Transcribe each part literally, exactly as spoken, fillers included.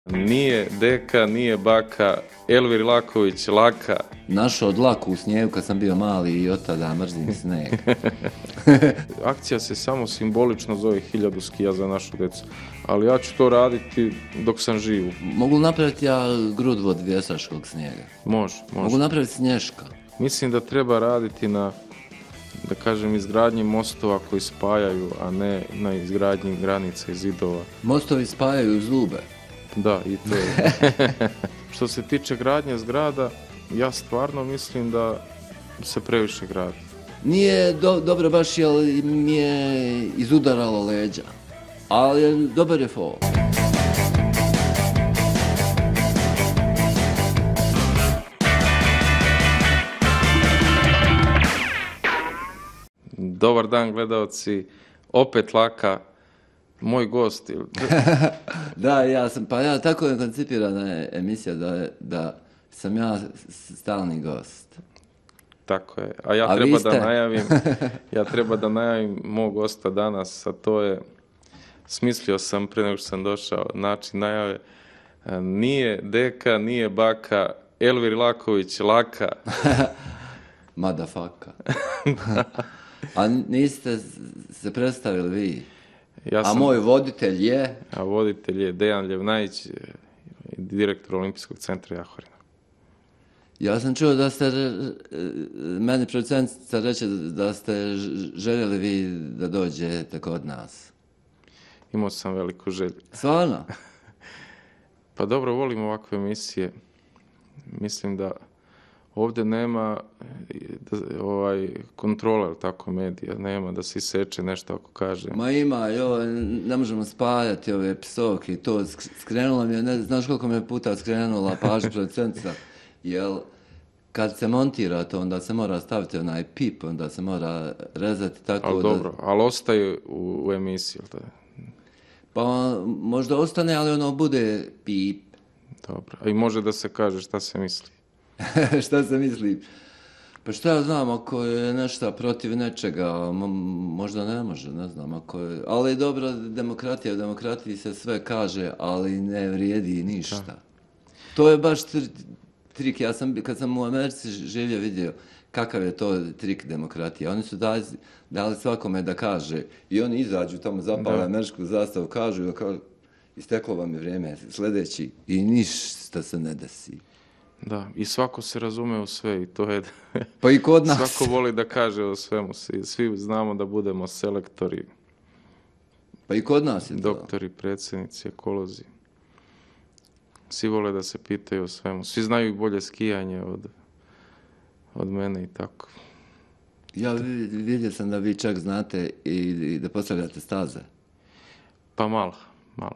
Nije deka, nije baka, Elvir Laković laka. Našao dlaku u snijegu kad sam bio mali i od tada mrzim snijeg. Akcija se samo simbolično zove hiljadu skija za našu djecu, ali ja ću to raditi dok sam živ. Mogu napraviti ja grudvod vjesaškog snijega? Može, može. Mogu napraviti snješka? Mislim da treba raditi na, da kažem, izgradnji mostova koji spajaju, a ne na izgradnji granica i zidova. Mostovi spajaju zube. Da, i to je. Što se tiče gradnje zgrada, ja stvarno mislim da se previše gradi. Nije do, dobro baš jer mi je izudaralo leđa, ali dobar je fol. Dobar dan gledalci, opet Laka, moj gost. Da, ja sam, pa ja tako je koncipirana emisija da, da sam ja stalni gost. Tako je, a ja a treba ste... da najavim, ja treba da najavim mog gosta danas, a to je, smislio sam prije nego što sam došao, način najave, nije deka, nije baka, Elvir Laković laka. Motherfucker. A niste se predstavili vi? Ja sam, a moj voditelj je? A voditelj je Dejan Ljevnajić, direktor Olimpijskog centra Jahorina. Ja sam čuo da ste, meni producentica reče da ste željeli vi da dođete kod nas. Imao sam veliku želju. Stvarno? Pa dobro, volim ovakve emisije. Mislim da ovdje nema da, ovaj, kontrole, tako medija, nema da se iseče nešto ako kaže. Ma ima, jo, ne možemo spajati ove psovke i to skrenulo mi je, ne znaš koliko mi je puta skrenula pažnju producentica, jer kad se montira to, onda se mora staviti onaj pip, onda se mora rezati tako ali da... dobro, ali ostaje u, u emisiji, da? Pa možda ostane, ali ono bude pip. Dobro, a i može da se kaže šta se misli. Šta se misli? Pa šta ja znam, ako je nešto protiv nečega, možda ne može, ne znam, ako je... Ali dobro, demokratija, u demokratiji se sve kaže, ali ne vrijedi ništa. Da. To je baš tr- trik, ja sam, kad sam u Americi živio vidio kakav je to trik demokratije. Oni su dali, dali svakome da kaže i oni izađu tamo, zapale američku zastavu, kažu da kažu, isteklo vam je vrijeme, sljedeći i ništa se ne desi. Da, i svako se razume u sve i to je... Pa i kod nas. Svako voli da kaže o svemu, svi, svi znamo da budemo selektori. Pa i kod nas je to. Doktori, predsjednici, ekolozi. Svi vole da se pitaju o svemu. Svi znaju bolje skijanje od, od mene i tako. Ja vidio sam da vi čak znate i, i da postavljate staze. Pa malo, malo.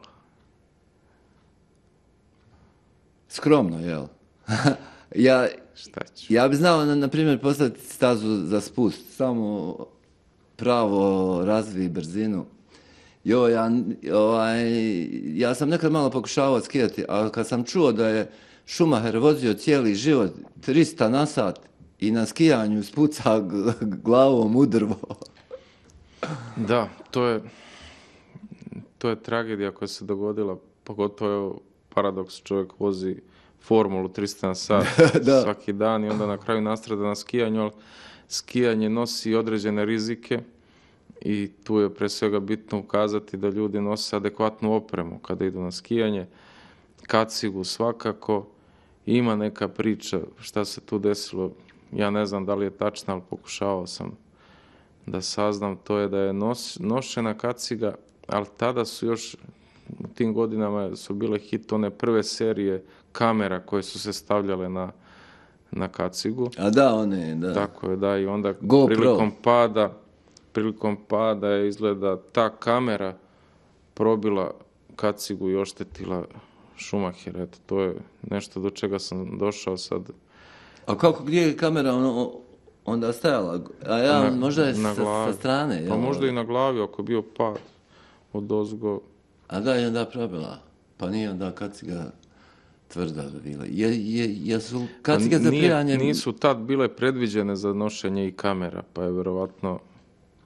Skromno, jel? ja, Šta ću? ja bi znao, na, na primjer, postaviti stazu za spust. Samo pravo razvij brzinu. Jo, ja, ovaj, ja sam nekad malo pokušavao skijati, ali kad sam čuo da je Schumacher vozio cijeli život tristo na sat i na skijanju spuca glavom u drvo. Da, to je, to je tragedija koja se dogodila, pogotovo je paradoks, čovjek vozi formulu tristo na sat svaki dan i onda na kraju nastrada na skijanju, ali skijanje nosi određene rizike i tu je pre svega bitno ukazati da ljudi nose adekvatnu opremu kada idu na skijanje, kacigu svakako, ima neka priča šta se tu desilo, ja ne znam da li je tačna, ali pokušavao sam da saznam, to je da je nos, nošena kaciga, ali tada su još u tim godinama su bile hit one prve serije kamera koje su se stavljale na, na kacigu. A da, one, da. Tako je, da, i onda GoPro. prilikom pada, prilikom pada je izgleda ta kamera probila kacigu i oštetila Schumacher. Eto, to je nešto do čega sam došao sad. A kako, gdje je kamera ono, onda stajala? A ja, na, možda je na sa, sa strane. Jel? Pa možda i na glavi, ako je bio pad od ozgo. A da, je onda probila. Pa nije onda kaciga tvrda bila. Je, je, jesu kacige za prijanje... Nisu tad bile predviđene za nošenje i kamera, pa je vjerovatno...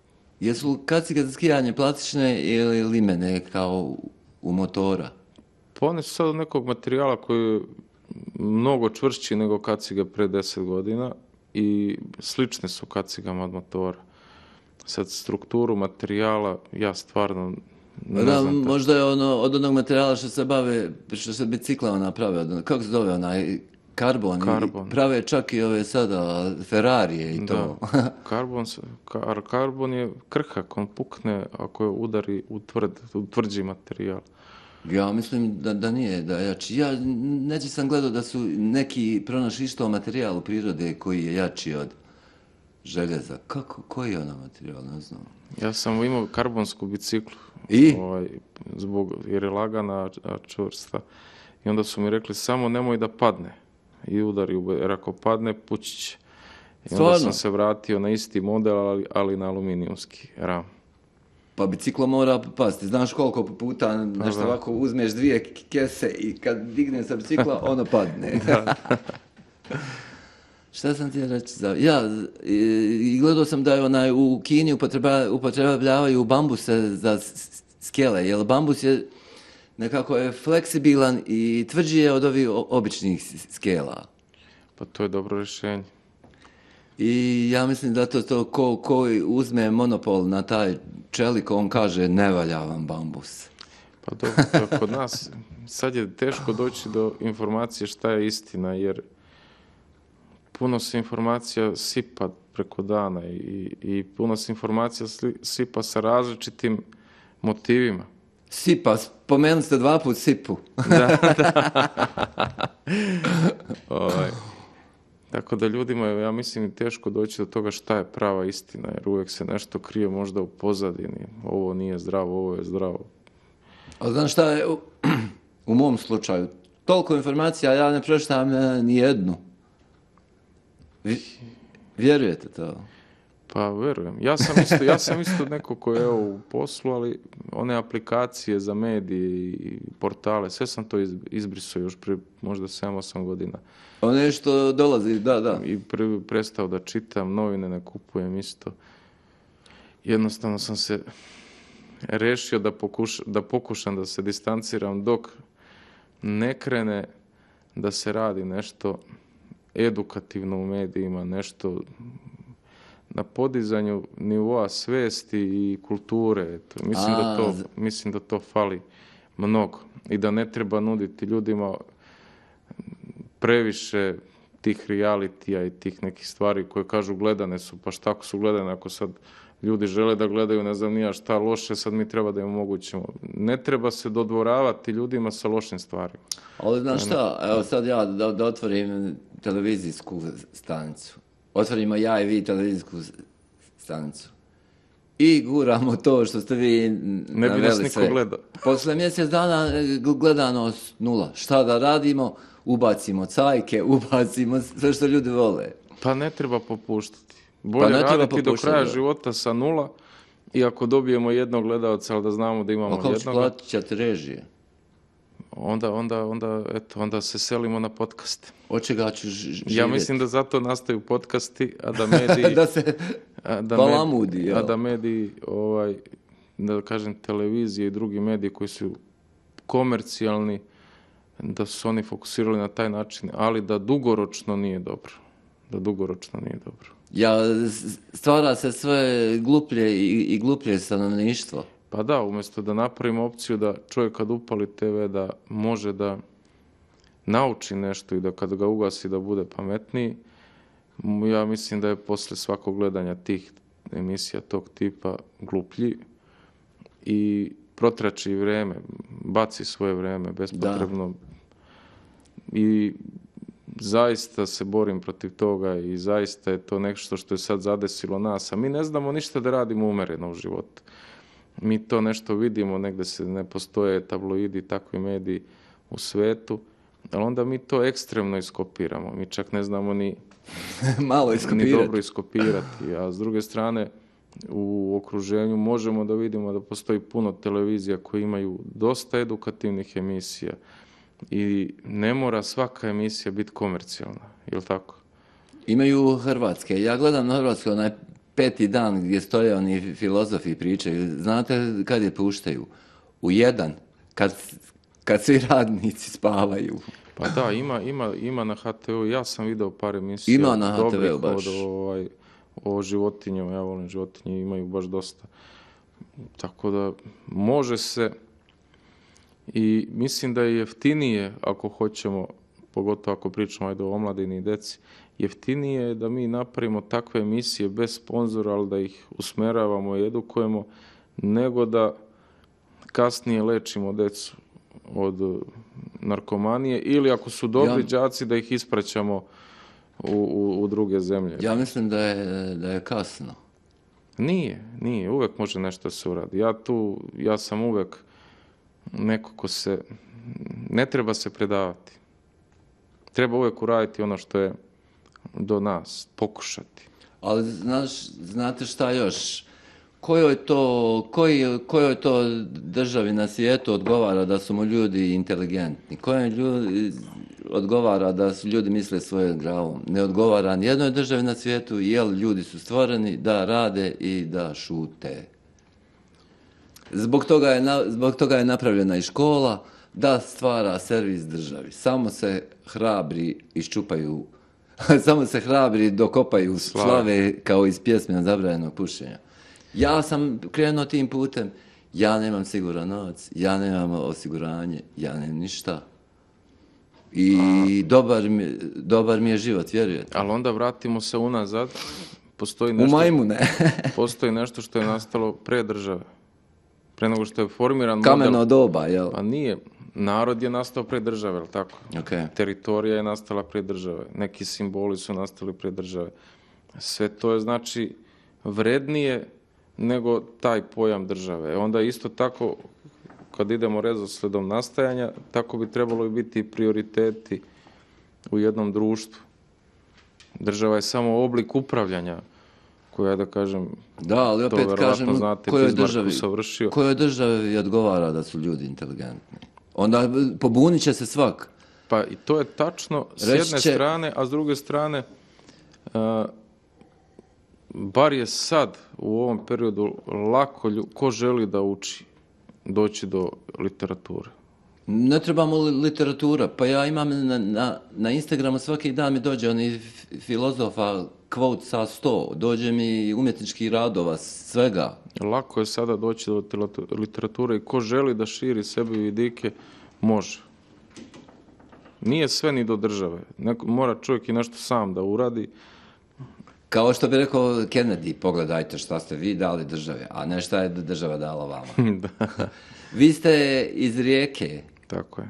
Jesu kacige za skijanje plastične ili limene kao u motora? Pa oni su sad od nekog materijala koji je mnogo čvršći nego kaciga pre deset godina i slične su kacigama od motora. Sad strukturu materijala ja stvarno ne da, znam. Možda je ono od onog materijala što se bave, što se biciklama naprave, od, kako se zove onaj karbon, Karbon. I prave čak i ove sada Ferrarije i to. Da. Karbon, kar, karbon je krhak, on pukne ako je udari u, tvrd, u tvrđi materijal. Ja mislim da, da nije, da jači. Ja neći sam gledao da su neki pronašli isto materijal u prirode koji je jači od željeza. Kako, koji je ono materijal, ne znam. Ja sam imao karbonsku biciklu. I? Ovaj, zbog, jer je lagana, a čvrsta. I onda su mi rekli, samo nemoj da padne. I udari, jer ako padne, pući će. I onda Stvarno? sam se vratio na isti model, ali, ali na aluminijumski ram. Pa biciklo mora pasti. Znaš koliko puta nešto ovako uzmeš dvije kese i kad digneš sa bicikla, ono padne. Šta sam ti reći za... Ja, i, i gledao sam da je onaj u Kini upotrebljavaju bambuse za skele, jer bambus je nekako je fleksibilan i tvrđi je od ovih običnih skela. Pa to je dobro rješenje. I ja mislim da to, to ko, ko uzme monopol na taj čelik, on kaže ne valja vam bambus. Pa dobro, kod nas sad je teško doći do informacije šta je istina, jer puno se informacija sipa preko dana i, i puno se informacija sipa sa različitim motivima. Sipa, spomenuli ste dva put sipu. Da, da. ovaj. Tako da ljudima je, ja mislim, teško doći do toga šta je prava istina, jer uvijek se nešto krije možda u pozadini. Ovo nije zdravo, ovo je zdravo. A znaš šta je u, u mom slučaju? Toliko informacija, ja ne pročitam e, ni jednu. Vi, vjerujete to? Pa verujem. Ja sam isto, ja sam isto neko ko je u poslu, ali one aplikacije za medije i portale, sve sam to izbrisao još prije možda sedam osam godina. One što dolazi, da, da. I pre, prestao da čitam, novine ne kupujem isto. Jednostavno sam se rešio da, pokuš, da pokušam da se distanciram dok ne krene da se radi nešto edukativno u medijima, nešto na podizanju nivoa svesti i kulture. Eto, mislim, da to, mislim da to fali mnogo i da ne treba nuditi ljudima previše tih realitija i tih nekih stvari koje kažu gledane su, pa šta ako su gledane, ako sad ljudi žele da gledaju, ne znam nija šta loše, sad mi treba da im omogućimo. Ne treba se dodvoravati ljudima sa lošim stvarima. Ali znaš šta, evo sad ja da, da otvorim televizijsku stanicu. Otvorimo ja i vi televizijsku stanicu. I guramo to što ste vi ne bi nas niko gledao. Posle mjesec dana gledanost nula. Šta da radimo? Ubacimo cajke, ubacimo sve što ljudi vole. Pa ne treba popuštati. Bolje pa raditi do kraja da. života sa nula i ako dobijemo jednog gledalca, ali da znamo da imamo jednog. A kako platit ćete režije? Onda, onda, onda, eto, onda se selimo na podcaste. Od čega ću živjeti? Ja mislim da zato nastaju podcasti, a da mediji... da se a da balamudi, mediji, a da mediji, ovaj, da kažem, televizije i drugi mediji koji su komercijalni, da su oni fokusirali na taj način, ali da dugoročno nije dobro. Da dugoročno nije dobro. Ja, stvara se sve gluplje i, i gluplje stanovništvo. Pa da, umjesto da napravimo opciju da čovjek kad upali te ve da može da nauči nešto i da kad ga ugasi da bude pametniji, ja mislim da je posle svakog gledanja tih emisija tog tipa gluplji i protrači vreme, baci svoje vreme bespotrebno. Da. I zaista se borim protiv toga i zaista je to nešto što je sad zadesilo nas, a mi ne znamo ništa da radimo umereno u životu. Mi to nešto vidimo, negde se ne postoje tabloidi, takvi mediji u svetu, ali onda mi to ekstremno iskopiramo. Mi čak ne znamo ni, malo ni dobro iskopirati. A s druge strane, u okruženju možemo da vidimo da postoji puno televizija koje imaju dosta edukativnih emisija i ne mora svaka emisija biti komercijalna, je li tako? Imaju hrvatske. Ja gledam na hrvatske onaj peti dan gdje stoje oni filozofi pričaju. Znate kad je puštaju? U jedan. Kad, kad svi radnici spavaju. Pa da, ima, ima, ima na ha te u, ja sam vidio par emisija. Ima na ha te u baš. Od, ovaj, o životinju, ja volim životinje, imaju baš dosta. Tako da može se i mislim da je jeftinije ako hoćemo, pogotovo ako pričamo ajde o omladini i deci, jeftinije je da mi napravimo takve emisije bez sponzora, ali da ih usmeravamo i edukujemo, nego da kasnije lečimo decu od narkomanije ili ako su dobri ja, đaci da ih ispraćamo u, u, u druge zemlje. Ja mislim da je, da je kasno. Nije, nije. Uvek može nešto se uradi. Ja tu, ja sam uvek neko ko se, ne treba se predavati. Treba uvek uraditi ono što je do nas, pokušati. Ali znaš, znate šta još? Kojoj to, koji, kojoj to državi na svijetu odgovara da su mu ljudi inteligentni? Kojoj ljudi odgovara da su ljudi misle svojom glavom? Ne odgovara nijednoj državi na svijetu, jer ljudi su stvoreni da rade i da šute. Zbog toga je, na, zbog toga je napravljena i škola da stvara servis državi. Samo se hrabri iščupaju, samo se hrabri dokopaju slave, slave kao iz pjesme zabranjenog pušenja. Ja sam krenuo tim putem, ja nemam siguran novac, ja nemam osiguranje, ja nemam ništa. I dobar mi, dobar mi je život, vjerujete. Ali onda vratimo se unazad. Postoji nešto, u majmune. Postoji nešto što je nastalo pre države. Pre nego što je formiran Kameno model. doba, jel? Pa nije. Narod je nastao pre države, jel tako? Okay. Teritorija je nastala pre države. Neki simboli su nastali pre države. Sve to je znači vrednije nego taj pojam države. Onda isto tako, kad idemo redosledom nastajanja, tako bi trebalo i biti prioriteti u jednom društvu. Država je samo oblik upravljanja, koja, da kažem, da, ali opet kažem, znate, kojoj državi, kojoj državi odgovara da su ljudi inteligentni. Onda pobunit će se svak. Pa i to je tačno s Reći jedne će... strane, a s druge strane, uh, bar je sad u ovom periodu lako, ko želi da uči, doći do literature. Ne trebamo literatura, pa ja imam na, na, na Instagramu svaki dan mi dođe oni filozofa quote sa sto, dođe mi umjetničkih radova, svega. Lako je sada doći do literature i ko želi da širi sebi vidike, može. Nije sve ni do države. Neko, mora čovjek i nešto sam da uradi. Kao što bi rekao Kennedy, pogledajte šta ste vi dali države, a ne šta je država dala vama. Da. Vi ste iz Rijeke. Tako je.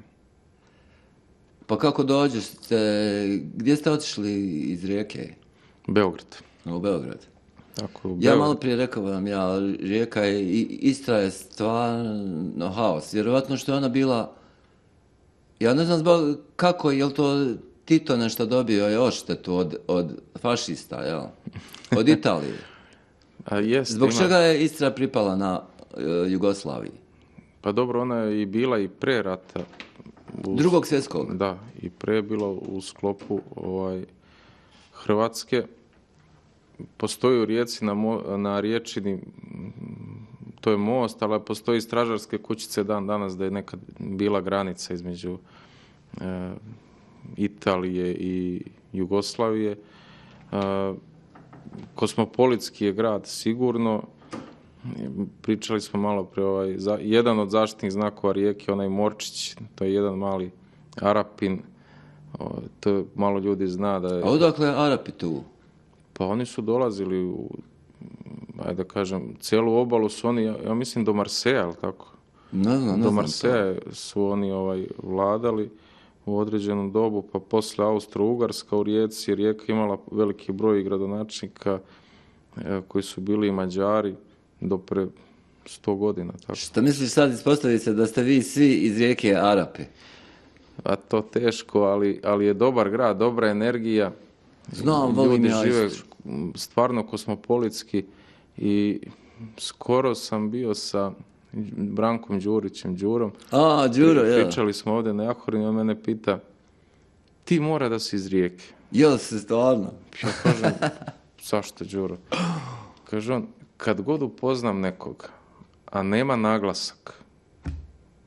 Pa kako dođete, gdje ste otišli iz Rijeke? Beograd. U Beograd. Tako, u Beograd. Ja malo prije rekao vam, ja, Rijeka je, Istra je stvarno haos. Vjerovatno što je ona bila, ja ne znam zbog kako, je li to Tito nešto dobio je odštetu od, od fašista, jel? Od Italije. A jest, zbog ima... čega je Istra pripala na uh, Jugoslaviji? Pa dobro, ona je i bila i pre rata. U, Drugog svjetskog? Da, i pre je bilo u sklopu ovaj, Hrvatske. Postoji u Rijeci na, mo, na Riječini, to je most, ali postoji stražarske kućice dan danas da je nekad bila granica između e, Italije i Jugoslavije. E, Kosmopolitski je grad sigurno. Pričali smo malo pre ovaj, za, jedan od zaštitnih znakova Rijeke, onaj Morčić, to je jedan mali Arapin, o, to malo ljudi zna da je... A odakle je Arapi tu? Pa oni su dolazili u, ajde da kažem, cijelu obalu su oni, ja, ja mislim do Marseja, ali tako? Ne znam, ne do Marseja su oni ovaj, vladali u određenom dobu, pa posle Austro-Ugarska u Rijeci, Rijeka imala veliki broj gradonačelnika e, koji su bili i Mađari, do pre sto godina. Tako. Što misliš sad ispostaviti se da ste vi svi iz Rijeke Arapi? A to teško, ali, ali je dobar grad, dobra energija. Znam, volim ja žive stvarno kosmopolitski i skoro sam bio sa Brankom Đurićem, Đurom. A, Đuro, ja. Pričali smo ovdje na Jahorini, on mene pita, ti mora da si iz Rijeke. Jel se stvarno? Ja kažem, zašto Đuro? Kaže on, kad god upoznam nekoga, a nema naglasak,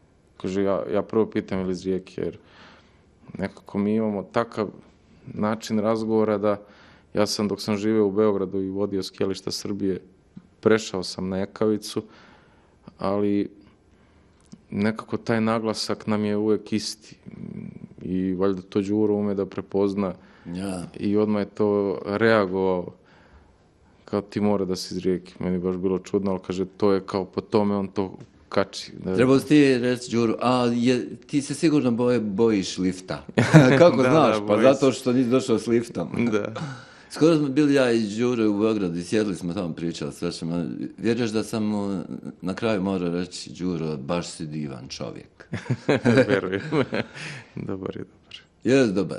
kaže, ja, ja prvo pitam ili iz Rijeke, jer nekako mi imamo takav način razgovora da ja sam dok sam živio u Beogradu i vodio skijališta Srbije, prešao sam na Ekavicu, ali nekako taj naglasak nam je uvijek isti i valjda to Đuro ume da prepozna ja. I odmah je to reagovao kao ti mora da si iz Rijeke. Meni je baš bilo čudno, ali kaže to je kao po tome on to kači. Da... Trebao si ti reći Đuro, a je, ti se sigurno boje, bojiš lifta. Kako da, znaš? Da, pa zato što nisi došao s liftom. Da. Skoro smo bili ja i Đuro u Beogradu i sjedli smo tamo pričali s večima. Vjeruješ da sam mu na kraju morao reći Đuro, baš si divan čovjek. Verujem. Dobar je, dobar. Je dobar.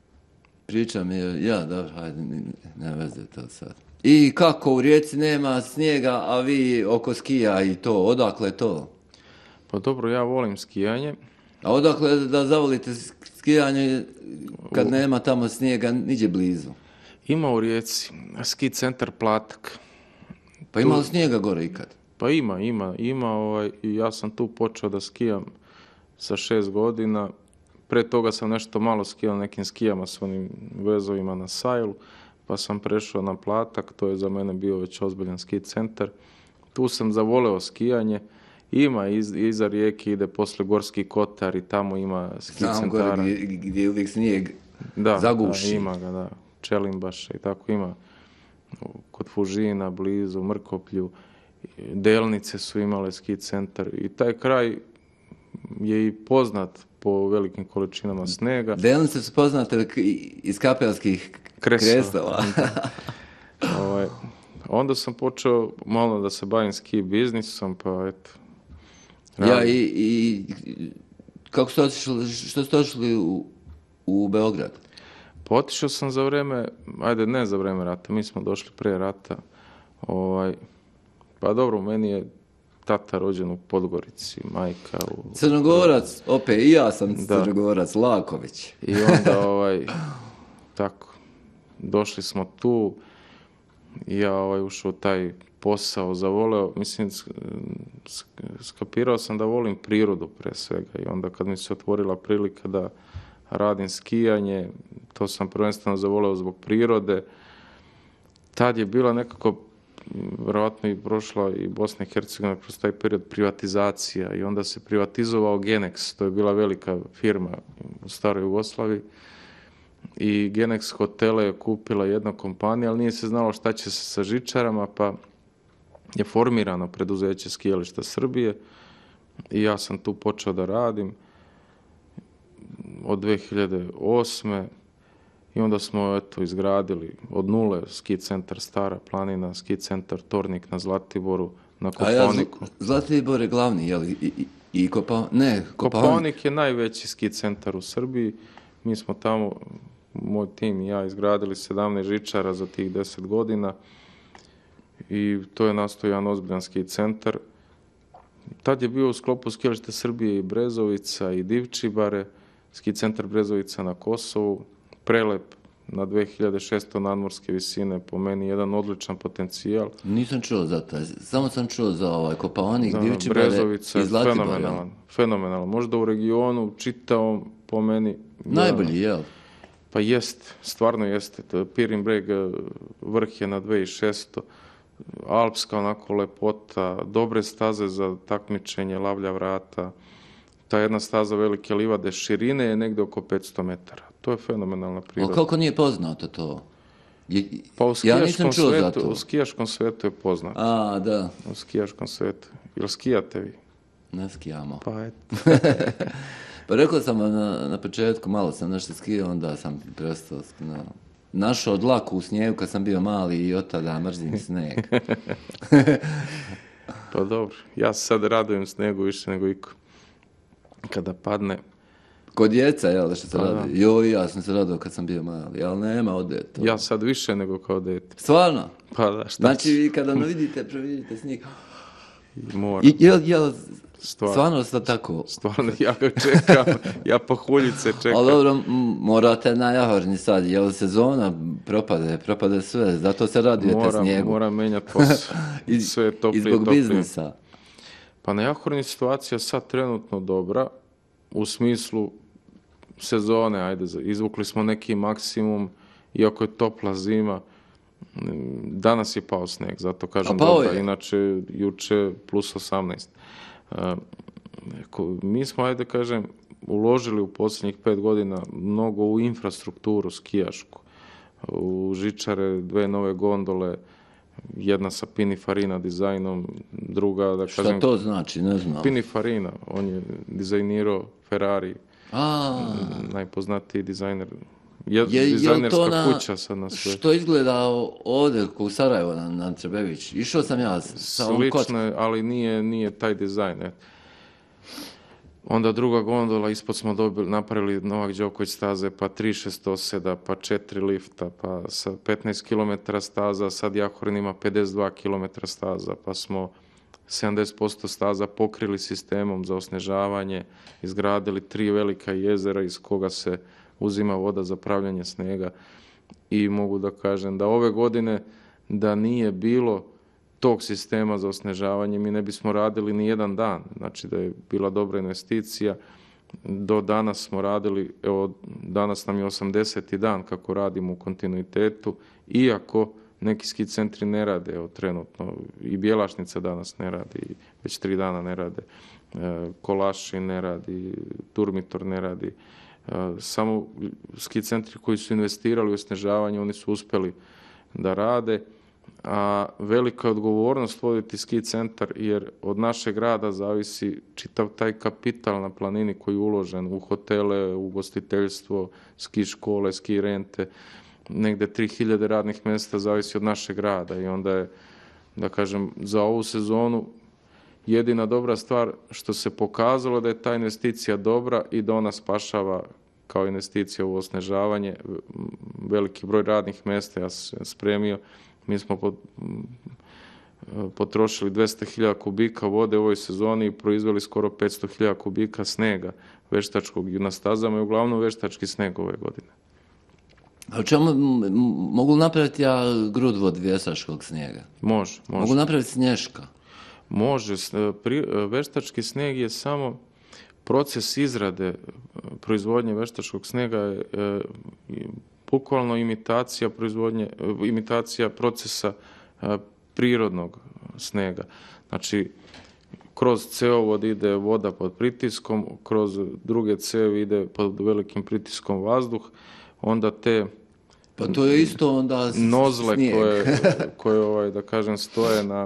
Priča mi je, ja, dobro, hajde, ne veze to sad. I kako u Rijeci nema snijega, a vi oko skija i to, odakle to? Pa dobro, ja volim skijanje. A odakle da zavolite skijanje kad u... nema tamo snijega, niđe blizu? Ima u Rijeci, ski centar Platak. Pa ima li snijega gore ikad? Pa ima, ima, ima, ovaj, i ja sam tu počeo da skijam sa šest godina. Pre toga sam nešto malo skijao nekim skijama s onim vezovima na sajlu, pa sam prešao na Platak, to je za mene bio već ozbiljan ski centar. Tu sam zavoleo skijanje, ima iz, iza Rijeke ide posle Gorski Kotar i tamo ima ski Znam centara. Gore gdje, gdje uvijek snijeg da, zaguši. Da, ima ga, da. Čelimbaša i tako ima. Kod Fužina, blizu, Mrkoplju, Delnice su imale ski centar i taj kraj je i poznat po velikim količinama snega. Delnice su poznate iz kapelskih kresova. ovaj, onda sam počeo malo da se bavim ski biznisom, pa eto. Ja i, i kako ste otišli, što ste otišli u, u Beograd? Pa otišao sam za vreme, ajde ne za vreme rata, mi smo došli prije rata. Ovaj, pa dobro, meni je tata rođen u Podgorici, majka u... Crnogorac, opet i ja sam da. Crnogorac, Laković. I onda, ovaj, tako, došli smo tu, i ja ovaj, ušao u taj posao, zavoleo, mislim, skapirao sam da volim prirodu pre svega i onda kad mi se otvorila prilika da radim skijanje, to sam prvenstveno zavoleo zbog prirode. Tad je bila nekako, vjerojatno i prošla i Bosna i Hercegovina kroz taj period privatizacija i onda se privatizovao Genex, to je bila velika firma u staroj Jugoslaviji i Genex hotele je kupila jedna kompanija, ali nije se znalo šta će se sa žičarama, pa je formirano preduzeće Skijališta Srbije i ja sam tu počeo da radim od dve hiljade osme. I onda smo eto izgradili od nule ski centar Stara planina, ski centar Tornik na Zlatiboru, na Kopaoniku. A ja, Zlatibor je glavni, je li? I, i, i Kopa... Ne, Kopaonik. Kopaonik je najveći ski centar u Srbiji. Mi smo tamo, moj tim i ja, izgradili sedamnaest žičara za tih deset godina. I to je nastao jedan ozbiljan ski centar. Tad je bio u sklopu Skijališta Srbije i Brezovica i Divčibare, ski centar Brezovica na Kosovu. Prelep na dve hiljade šesto nadmorske visine, po meni jedan odličan potencijal. Nisam čuo za taj, samo sam čuo za ovaj Kopaonik, Divčibare i Zlatibor. Fenomenalan, fenomenalan. Možda u regionu čitao po meni... Najbolji, jel? Pa jest, stvarno jeste. Pirin Breg vrh je na dve hiljade šesto, alpska onako lepota, dobre staze za takmičenje, lavlja vrata. Ta jedna staza Velike livade širine je negde oko petsto metara. To je fenomenalna priroda. O, kako nije poznato to? Je, pa u skijaškom, ja nisam čuo svetu, za to. U skijaškom svetu je poznato. A, da. U skijaškom svetu. Jel skijate vi? Ne skijamo. Pa eto. Pa rekao sam na, na početku, malo sam nešto skijao, onda sam prestao. No. Našao dlaku u snijegu kad sam bio mali i od tada mrzim snijeg. Pa dobro. Ja sad radujem snijegu više nego iko. Kada padne... Kod djeca, jel, što se pa, radi? Joj, ja sam se radao kad sam bio mali, ali nema od deta. Ja sad više nego kao dete. Stvarno? Pa da, šta znači, vi kada ono vidite, previdite snijeg. Moram. Jel, jel, stvarno, stvarno ste tako? Stvarno, ja ga čekam, ja pohuljice čekam. Ali dobro, morate na Jahorni sad, jel sezona propade, propade sve, zato se radujete moram, snijegu. Moram menjati posao, sve je toplije i zbog toplije. biznisa. Pa na Jahorini je situacija sad trenutno dobra, u smislu sezone, ajde, izvukli smo neki maksimum, iako je topla zima, danas je pao sneg, zato kažem dobra, inače juče plus osamnaest. Mi smo, ajde kažem, uložili u posljednjih pet godina mnogo u infrastrukturu skijašku, u žičare, dve nove gondole, jedna sa Pininfarina dizajnom, druga, da kažem... Šta to znači, ne znam. Pininfarina, on je dizajnirao Ferrari, A. najpoznatiji dizajner. Je, dizajnerska na, kuća sad na sve. Što izgleda ovdje u Sarajevo na, na Trebević? Išao sam ja sa ovom kockom. Slično, ali nije, nije taj dizajn. Et. Onda druga gondola, ispod smo dobili, napravili Novak Đoković staze, pa tri šestoseda, pa četiri lifta, pa sa petnaest kilometara staza, sad Jahorin ima pedeset dva kilometra staza, pa smo sedamdeset posto staza pokrili sistemom za osnežavanje, izgradili tri velika jezera iz koga se uzima voda za pravljanje snega i mogu da kažem da ove godine da nije bilo tog sistema za osnežavanje mi ne bismo radili ni jedan dan, znači da je bila dobra investicija. Do danas smo radili, evo danas nam je osamdeseti dan kako radimo u kontinuitetu, iako neki ski centri ne rade, evo trenutno i Bjelašnica danas ne radi, već tri dana ne rade, Kolaši ne radi, Turmitor ne radi. Samo ski centri koji su investirali u osnežavanje, oni su uspjeli da rade, a velika je odgovornost voditi ski centar jer od našeg rada zavisi čitav taj kapital na planini koji je uložen u hotele, u ugostiteljstvo, ski škole, ski rente, negde tri hiljade radnih mjesta zavisi od našeg rada i onda je, da kažem, za ovu sezonu jedina dobra stvar što se pokazalo da je ta investicija dobra i da ona spašava kao investicija u osnežavanje veliki broj radnih mjesta. Ja sam spremio, mi smo potrošili dvesta hiljada kubika vode u ovoj sezoni i proizveli skoro petsto hiljada kubika snega veštačkog na stazama i uglavnom veštački sneg ove godine. A čemu, mogu napraviti ja grudvod vještačkog snijega? Može, može. Mogu napraviti snješka? Može. Veštački snijeg je samo proces izrade proizvodnje veštačkog snijega je bukvalno imitacija proizvodnje, imitacija procesa prirodnog snijega. Znači, kroz cevovod ide voda pod pritiskom, kroz druge cevi ide pod velikim pritiskom vazduh, onda te pa to je isto onda nozle snijeg. koje, koje ovaj, da kažem, stoje na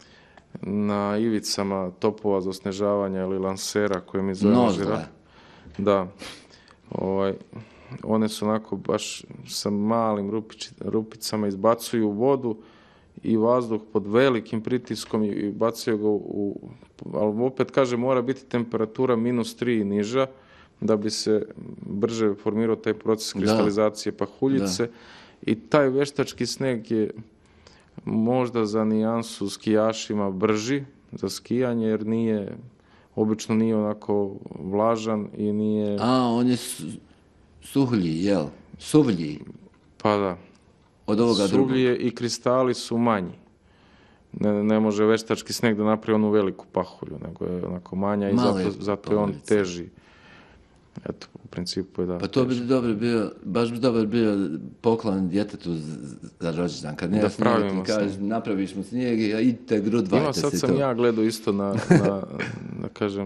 na ivicama topova za osnežavanje ili lansera koje mi zovemo žira. Da. Ovaj, one su onako baš sa malim rupić, rupicama izbacuju vodu i vazduh pod velikim pritiskom i bacaju ga u, ali opet kaže mora biti temperatura minus tri i niža da bi se brže formirao taj proces kristalizacije da. pahuljice da. I taj veštački sneg je možda za nijansu skijašima brži za skijanje jer nije, obično nije onako vlažan i nije... A, on je suhlji, jel? Suvlji? Pa da. Od ovoga drugog? Suvlji je i kristali su manji. Ne, ne može veštački sneg da napravi onu veliku pahulju, nego je onako manja i zato, zato je on teži. Eto, u principu je da. Pa to bi dobro bio, baš bi dobro bio poklon djetetu za rođendan. Kad nema snijeg, ti kažeš, napraviš mu snijeg i idite grudvajte se to. Ima, sad sam ja gledao isto na, na, da kažem,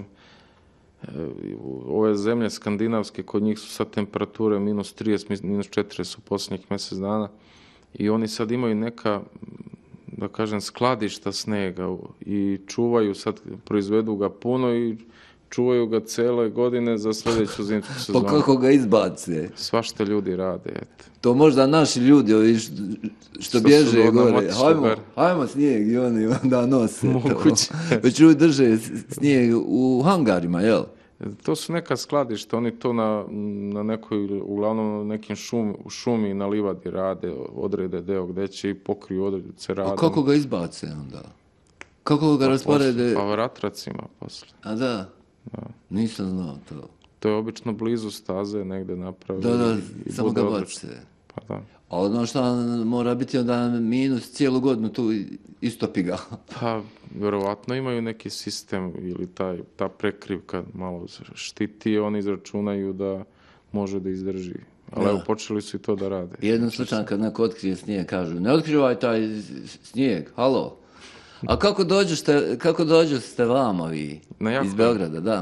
ove zemlje skandinavske, kod njih su sad temperature minus trideset, minus četrdeset u posljednjih mjesec dana i oni sad imaju neka, da kažem, skladišta snega i čuvaju, sad proizvedu ga puno i čuvaju ga cele godine za sljedeću zimsku sezonu. Pa kako ga izbace? Svašta ljudi rade, eto. To možda naši ljudi, ovi što, što bježe gore. Hajmo, hajmo snijeg i oni onda nose. Moguće. Već ljudi drže snijeg u hangarima, jel? To su neka skladišta, oni to na, na nekoj, uglavnom na nekim šum, u šumi na livadi rade, odrede deo gdje će i pokriju odredice rade. A kako ga izbace onda? Kako ga pa rasporede? Pa vratracima posle. A da? Da. Nisam znao to. To je obično blizu staze, negde napravi. Da, da, samo ga bace. Pa da. A ono što mora biti onda minus cijelu godinu tu istopi ga. Pa, vjerovatno imaju neki sistem ili taj, ta prekrivka malo štiti, oni izračunaju da može da izdrži. Ali Da. evo, počeli su i to da rade. Jedan slučaj kad neko otkrije snijeg, kažu, ne otkrivaj taj snijeg, halo. A kako dođete, kako dođete vamo vi Na Jahorin. iz Beograda, da?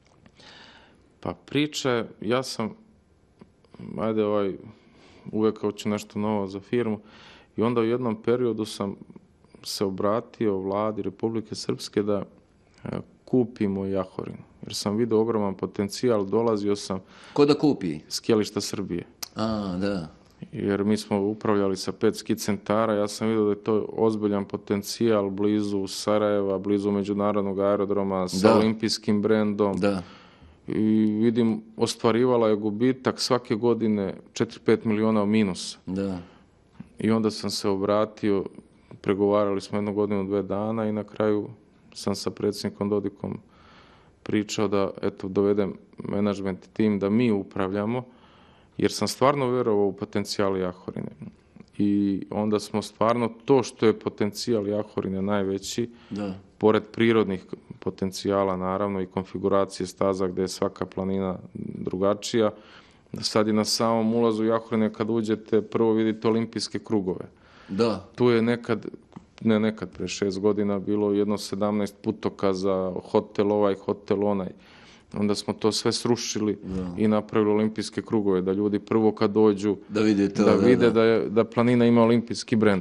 Pa priča, ja sam, ajde ovaj, uvijek hoću nešto novo za firmu i onda u jednom periodu sam se obratio vladi Republike Srpske da e, kupimo Jahorin. Jer sam vidio ogroman potencijal, dolazio sam Ko da kupi? s Kjelišta Srbije. A, da. Jer mi smo upravljali sa pet ski centara, ja sam vidio da je to ozbiljan potencijal blizu Sarajeva, blizu međunarodnog aerodroma, sa Da. olimpijskim brendom. Da. I vidim, ostvarivala je gubitak svake godine četiri do pet miliona minusa. Da. I onda sam se obratio, pregovarali smo jednu godinu, dve dana i na kraju sam sa predsjednikom Dodikom pričao da, eto, dovedem menadžment tim da mi upravljamo, jer sam stvarno vjerovao u potencijal Jahorine. I onda smo stvarno, to što je potencijal Jahorine najveći, Da. pored prirodnih potencijala naravno i konfiguracije staza gdje je svaka planina drugačija, sad je na samom ulazu Jahorine kad uđete prvo vidite olimpijske krugove. Da. Tu je nekad, ne nekad, pre šest godina bilo jedno sedamnaest putokaza, hotel ovaj, hotel onaj. Onda smo to sve srušili Da. i napravili olimpijske krugove, da ljudi prvo kad dođu Da vide to, da da, vide da. da, je, da planina ima olimpijski brend.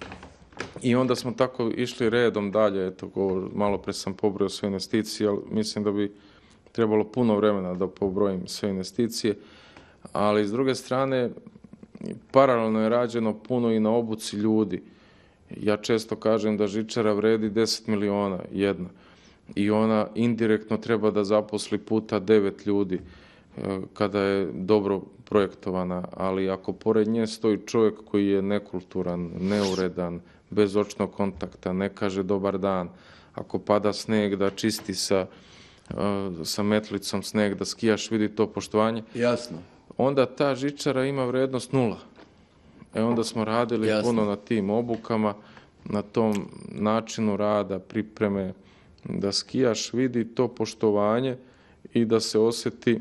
I onda smo tako išli redom dalje, eto, govor, malo pre sam pobrojao sve investicije, ali mislim da bi trebalo puno vremena da pobrojim sve investicije, ali s druge strane, paralelno je rađeno puno i na obuci ljudi. Ja često kažem da žičara vredi deset miliona jedna i ona indirektno treba da zaposli puta devet ljudi e, kada je dobro projektovana, ali ako pored nje stoji čovjek koji je nekulturan, neuredan, bez očnog kontakta, ne kaže dobar dan, ako pada sneg da čisti sa, e, sa metlicom sneg, da skijaš vidi to poštovanje, Jasno. onda ta žičara ima vrednost nula. E onda smo radili Jasno. puno na tim obukama, na tom načinu rada, pripreme, da skijaš vidi to poštovanje i da se osjeti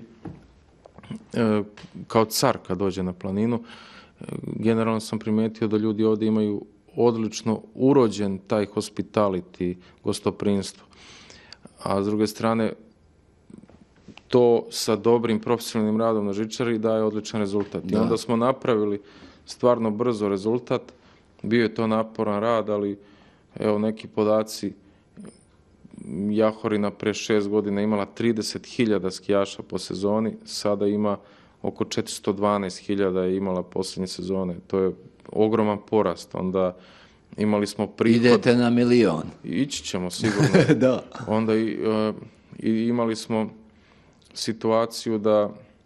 e, kao car kad dođe na planinu. E, generalno sam primetio da ljudi ovdje imaju odlično urođen taj hospitality, gostoprinstvo. A s druge strane, to sa dobrim profesionalnim radom na žičari daje odličan rezultat. Da. I onda smo napravili stvarno brzo rezultat. Bio je to naporan rad, ali evo neki podaci. Jahorina pre šest godina imala trideset hiljada skijaša po sezoni, sada ima oko četiristo dvanaest hiljada je imala posljednje sezone. To je ogroman porast. Onda imali smo prihod. Idete na milion. Ići ćemo sigurno. Da. Onda i, e, i imali smo situaciju da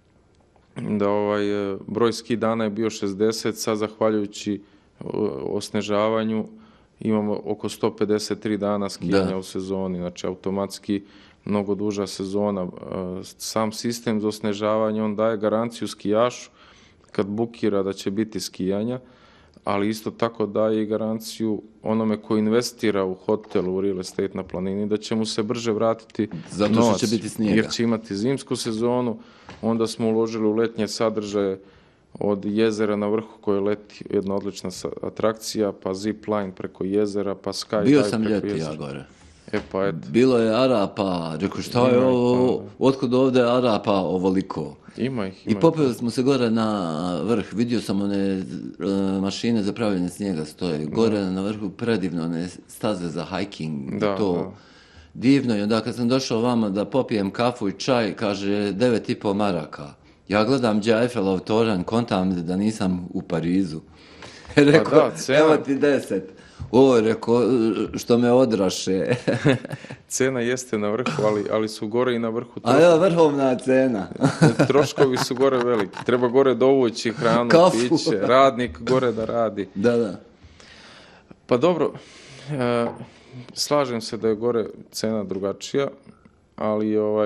da ovaj e, broj ski dana je bio šezdeset, sad zahvaljujući e, osnežavanju imamo oko sto pedeset tri dana skijanja Da. u sezoni, znači automatski mnogo duža sezona. E, Sam sistem za osnežavanje, on daje garanciju skijašu kad bukira da će biti skijanja, ali isto tako daje i garanciju onome ko investira u hotel, u real estate na planini, da će mu se brže vratiti Zato što novac, će biti snijega. jer će imati zimsku sezonu. Onda smo uložili u letnje sadržaje od jezera na vrhu koje leti, jedna odlična sa- atrakcija, pa zip line preko jezera, pa sky Bio dive sam preko ljeti jezera. ja gore. E pa eto, Bilo je Arapa, rekao šta je Ima ih, ovo, pa, otkud ovdje Arapa ovoliko? ima ih, ima I ih. popeli smo se gore na vrh, vidio sam one e, mašine za pravljenje snijega stoje, gore na vrhu predivno, one staze za hiking, i Da, to da. divno. I onda kad sam došao vama da popijem kafu i čaj, kaže devet i po maraka. Ja gledam gdje je Eiffelov toranj, kontam da nisam u Parizu. Rekao, Pa da, cena- evo ti deset. Ovo je rekao, što me odraše. Cena jeste na vrhu, ali, ali su gore i na vrhu A troškovi. evo vrhovna cena. Troškovi su gore veliki. Treba gore dovući hranu, Kafu. piće, radnik gore da radi. Da, da. Pa dobro, e, slažem se da je gore cena drugačija, ali ovaj,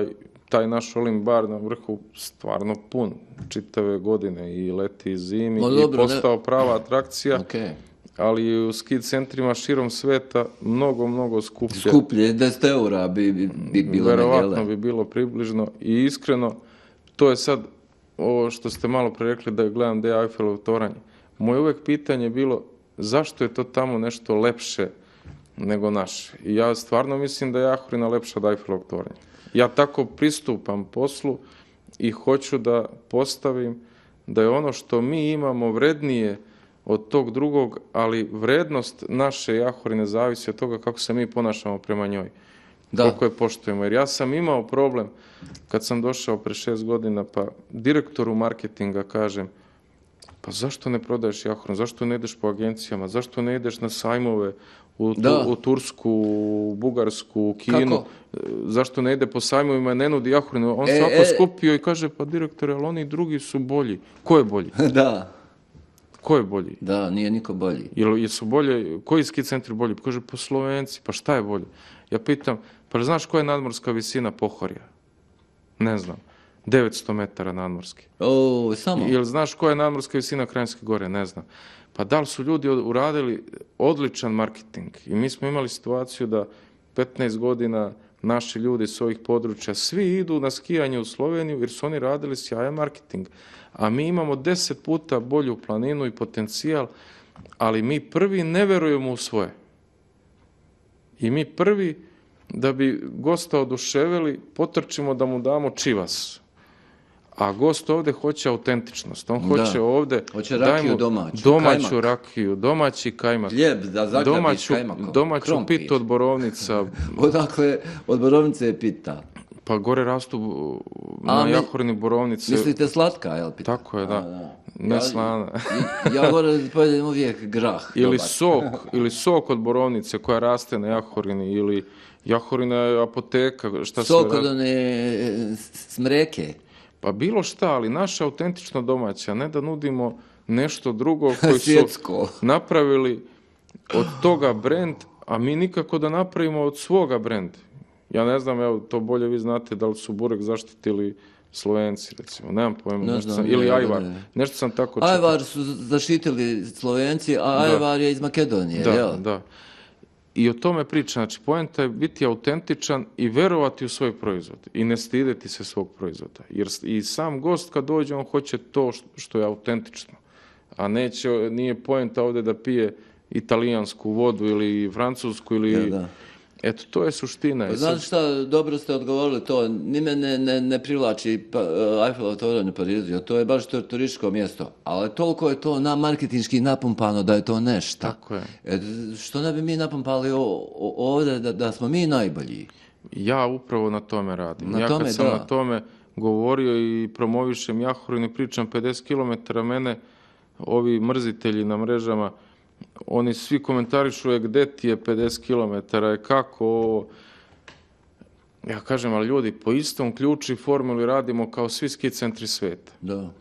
taj naš Olimp bar na vrhu stvarno pun čitave godine i leti i zimi no, dobro, i postao ne... prava atrakcija. Okay. Ali u ski centrima širom sveta mnogo, mnogo skuplje. Skuplje, deset eura bi, bi, bi bilo verovatno negdje. bi bilo približno i iskreno, to je sad ovo što ste malo pre rekli da gledam gde je Eiffelov toranj. Moje uvek pitanje je bilo zašto je to tamo nešto lepše nego naše. I ja stvarno mislim da je Jahorina lepša od Eiffelovog tornja. Ja tako pristupam poslu i hoću da postavim da je ono što mi imamo vrednije od tog drugog, ali vrednost naše Jahorine zavisi od toga kako se mi ponašamo prema njoj. Da. Koliko je poštujemo. Jer ja sam imao problem kad sam došao pre šest godina, pa direktoru marketinga kažem, pa zašto ne prodaješ Jahorinu, zašto ne ideš po agencijama, zašto ne ideš na sajmove u, tu, u Tursku, u Bugarsku, u Kinu, kako? Zašto ne ide po sajmovima, ne nudi Jahorinu. On e, se ovako e, skupio i kaže, pa direktore, ali oni drugi su bolji. Ko je bolji? Da. Ko je bolji? Da, nije niko bolji. Jel, jesu bolje, koji ski centri bolji? Pa kaže, po Slovenci, pa šta je bolje? Ja pitam, pa znaš koja je nadmorska visina Pohorja? Ne znam. devetsto metara nadmorski. O, samo? Jel znaš koja je nadmorska visina Kranjske gore? Ne znam. Pa da li su ljudi uradili odličan marketing? I mi smo imali situaciju da petnaest godina naši ljudi s ovih područja svi idu na skijanje u Sloveniju jer su oni radili sjajan marketing. A mi imamo deset puta bolju planinu i potencijal, ali mi prvi ne verujemo u svoje. I mi prvi, da bi gosta oduševili, potrčimo da mu damo čivas. A gost ovde hoće autentičnost. On hoće da. ovde... Hoće rakiju domaću. Domaću kajmak. rakiju, domaći kajmak. Hljeb da zagrabiš kajmakom. Domaću Krompir. pitu od borovnica. Odakle od borovnice je pita? Pa gore rastu na Jahorini borovnice. Mislite slatka, jel pita? Tako je, da. A, da. Ne ja, slana. ja gore pojedem uvijek grah. Ili dobar. sok, ili sok od borovnice koja raste na Jahorini, ili Jahorina je apoteka. Šta sok od one smreke. Pa bilo šta, ali naša autentično domaća, ne da nudimo nešto drugo koji su napravili od toga brend, a mi nikako da napravimo od svoga brenda. Ja ne znam, evo, to bolje vi znate, da li su burek zaštitili Slovenci, recimo, nemam pojma, ne nešto znam, sam, ili ne, Ajvar, ne, ne. nešto sam tako čitao. Ajvar su zaštitili Slovenci, a da. Ajvar je iz Makedonije, da, jel? Da, i o tome pričam, znači, poenta je biti autentičan i verovati u svoj proizvod i ne stideti se svog proizvoda, jer i sam gost kad dođe, on hoće to što je autentično, a neće, nije poenta ovde da pije italijansku vodu ili francusku ili... Ja, da. Eto, to je suština. Znate šta, dobro ste odgovorili to, ni me ne, ne, ne privlači pa, uh, Eiffelov toranj u Parizu, to je baš to, turističko mjesto, ali toliko je to na marketinški napumpano da je to nešto. Tako je. E, što ne bi mi napumpali o, o, ovdje da, da smo mi najbolji? Ja upravo na tome radim. Na ja tome, kad sam da. na tome govorio i promovišem Jahorinu i pričam pedeset kilometara, mene ovi mrzitelji na mrežama, oni svi komentarišu je gde ti je pedeset kilometara, je kako ovo. Ja kažem, ali ljudi, po istom ključu i formuli radimo kao svi ski centri sveta. Da.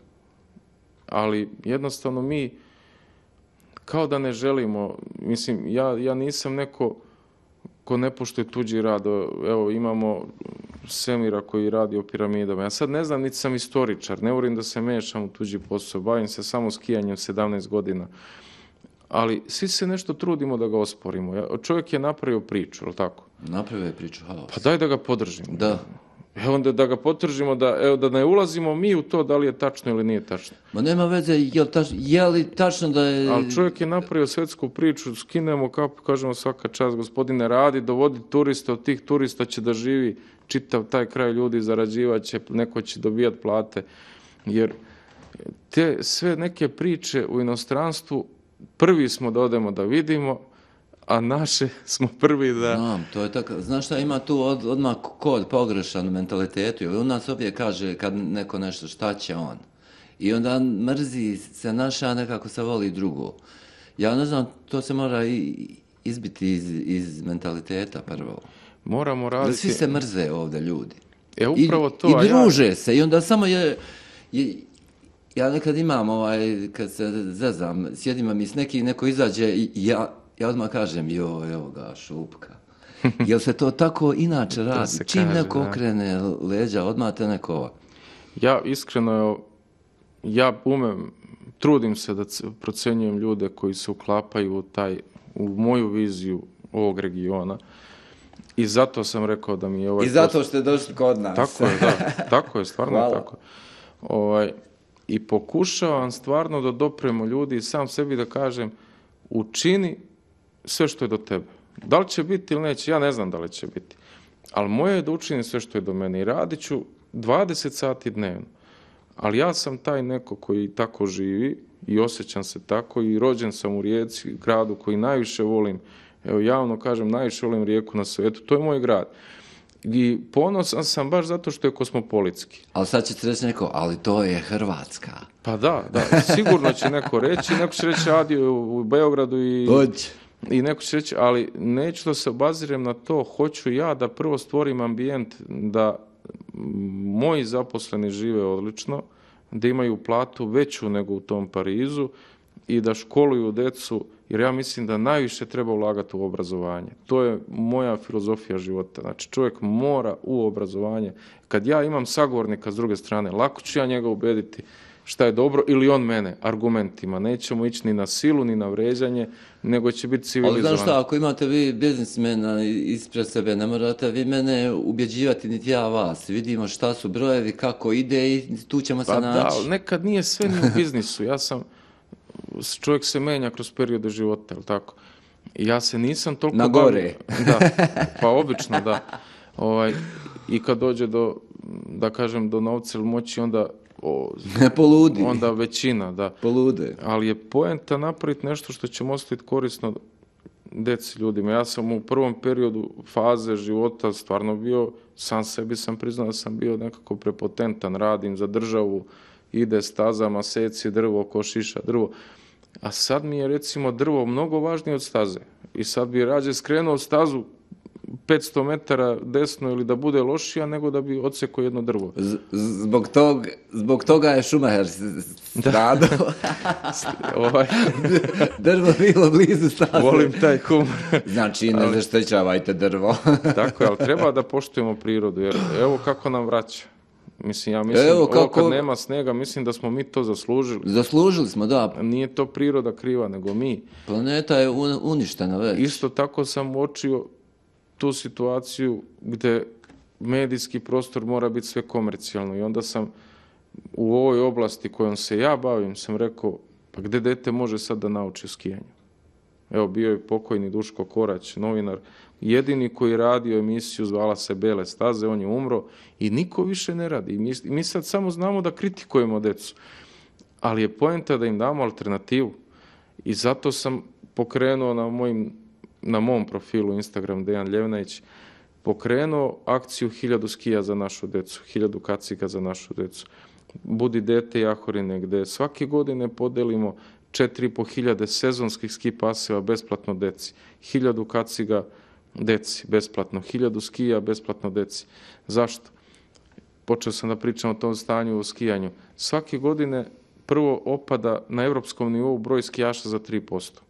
Ali jednostavno mi kao da ne želimo, mislim, ja, ja nisam neko ko ne poštuje tuđi rad. Evo, imamo Semira koji radi o piramidama. Ja sad ne znam, niti sam istoričar, ne volim da se mešam u tuđi posao, bavim se samo skijanjem sedamnaest godina. Ali svi se nešto trudimo da ga osporimo. Čovjek je napravio priču, je li tako? Napravio je priču, haos. Pa daj da ga podržimo. Da. Evo onda da ga potržimo, da, evo, da ne ulazimo mi u to da li je tačno ili nije tačno. Ma nema veze, je li, tač, je li tačno da je... Ali čovjek je napravio svetsku priču, skinemo kapu, kažemo svaka čast, gospodine, radi, dovodi turiste, od tih turista će da živi čitav taj kraj ljudi, zarađivaće, neko će dobijati plate. Jer te sve neke priče u inostranstvu prvi smo da odemo da vidimo, a naše smo prvi da... Znam, to je tako. Znaš šta, ima tu od, odmah kod pogrešan mentalitetu. U nas ovdje kaže kad neko nešto, šta će on? I onda mrzi se naša, a nekako se voli drugo. Ja ne znam, to se mora i izbiti iz, iz mentaliteta prvo. Moramo raditi... Da svi se mrze ovdje ljudi. E, upravo I, to. I druže ja... se. I onda samo je... je ja nekad imam, ovaj, kad se zezam, sjedima mi s neki, neko izađe i ja, ja odmah kažem, joj, evo ga, šupka. Jel se to tako inače radi? Čim kaže, neko da. okrene leđa, odmah te neko... Ja iskreno, ja umem, trudim se da procenjujem ljude koji se uklapaju u, taj, u moju viziju ovog regiona. I zato sam rekao da mi je ovaj... I zato post... ste došli kod nas. Tako je, da. Tako je, stvarno je tako. Ovaj, I pokušavam stvarno da dopremo ljudi i sam sebi da kažem, učini sve što je do tebe. Da li će biti ili neće, ja ne znam da li će biti. Ali moje je da učinim sve što je do mene i radit ću dvadeset sati dnevno. Ali ja sam taj neko koji tako živi i osjećam se tako i rođen sam u Rijeci, gradu koji najviše volim. Evo, javno kažem, najviše volim Rijeku na svijetu. To je moj grad. I ponosan sam baš zato što je kosmopolitski. Ali sad ćete reći neko, ali to je Hrvatska. Pa da, da, sigurno će neko reći, neko će reći radio u Beogradu i... Dođi. I neko će reći, ali neću da se obazirem na to, hoću ja da prvo stvorim ambijent da moji zaposleni žive odlično, da imaju platu veću nego u tom Parizu i da školuju decu, jer ja mislim da najviše treba ulagati u obrazovanje. To je moja filozofija života. Znači, čovjek mora u obrazovanje. Kad ja imam sagovornika s druge strane, lako ću ja njega ubediti šta je dobro, ili on mene, argumentima. Nećemo ići ni na silu, ni na vređanje, nego će biti civilizovano. Ali znaš šta, ako imate vi biznismena ispred sebe, ne morate vi mene ubjeđivati, niti ja vas. Vidimo šta su brojevi, kako ide i tu ćemo se pa naći. Da, ali nekad nije sve ni u biznisu. Ja sam, čovjek se menja kroz periode života, je li tako? I ja se nisam toliko... Na gore. Da, pa obično, da. Ovaj, I kad dođe do, da kažem, do novca ili moći, onda... O, poludi. Onda većina, da. Polude. Ali je poenta napraviti nešto što će ostaviti korisno deci ljudima. Ja sam u prvom periodu faze života stvarno bio, sam sebi sam priznao da sam bio nekako prepotentan, radim za državu, ide stazama, seci drvo, ko šiša drvo. A sad mi je recimo drvo mnogo važnije od staze. I sad bi rađe skrenuo stazu petsto metara desno ili da bude lošija nego da bi odsekao jedno drvo. Z- zbog, tog, zbog toga je Schumacher stradao. ovaj. Drvo bilo blizu staze. Volim taj humor. Znači, ne zaštećavajte drvo. Tako je, ali treba da poštujemo prirodu, jer evo kako nam vraća. Mislim, ja mislim, evo, kako... ovo kad nema snega, mislim da smo mi to zaslužili. Zaslužili smo, da. Nije to priroda kriva, nego mi. Planeta je uništena već. Isto tako sam uočio tu situaciju gdje medijski prostor mora biti sve komercijalno i onda sam u ovoj oblasti kojom se ja bavim sam rekao, pa gdje dete može sad da nauči o skijanju? Evo, bio je pokojni Duško Korać, novinar, jedini koji radio emisiju, zvala se Bele staze, on je umro i niko više ne radi. I mi, mi sad samo znamo da kritikujemo decu, ali je poenta da im damo alternativu. I zato sam pokrenuo na mojim na mom profilu Instagram Dejan Ljevnajić pokrenuo akciju hiljadu skija za našu decu, hiljadu kaciga za našu decu. Budi dete Jahorine, gdje svake godine podelimo četiri i po hiljade sezonskih ski paseva besplatno deci, hiljadu kaciga deci besplatno, hiljadu skija besplatno deci. Zašto? Počeo sam da pričam o tom stanju u skijanju. Svake godine prvo opada na evropskom nivou broj skijaša za tri posto.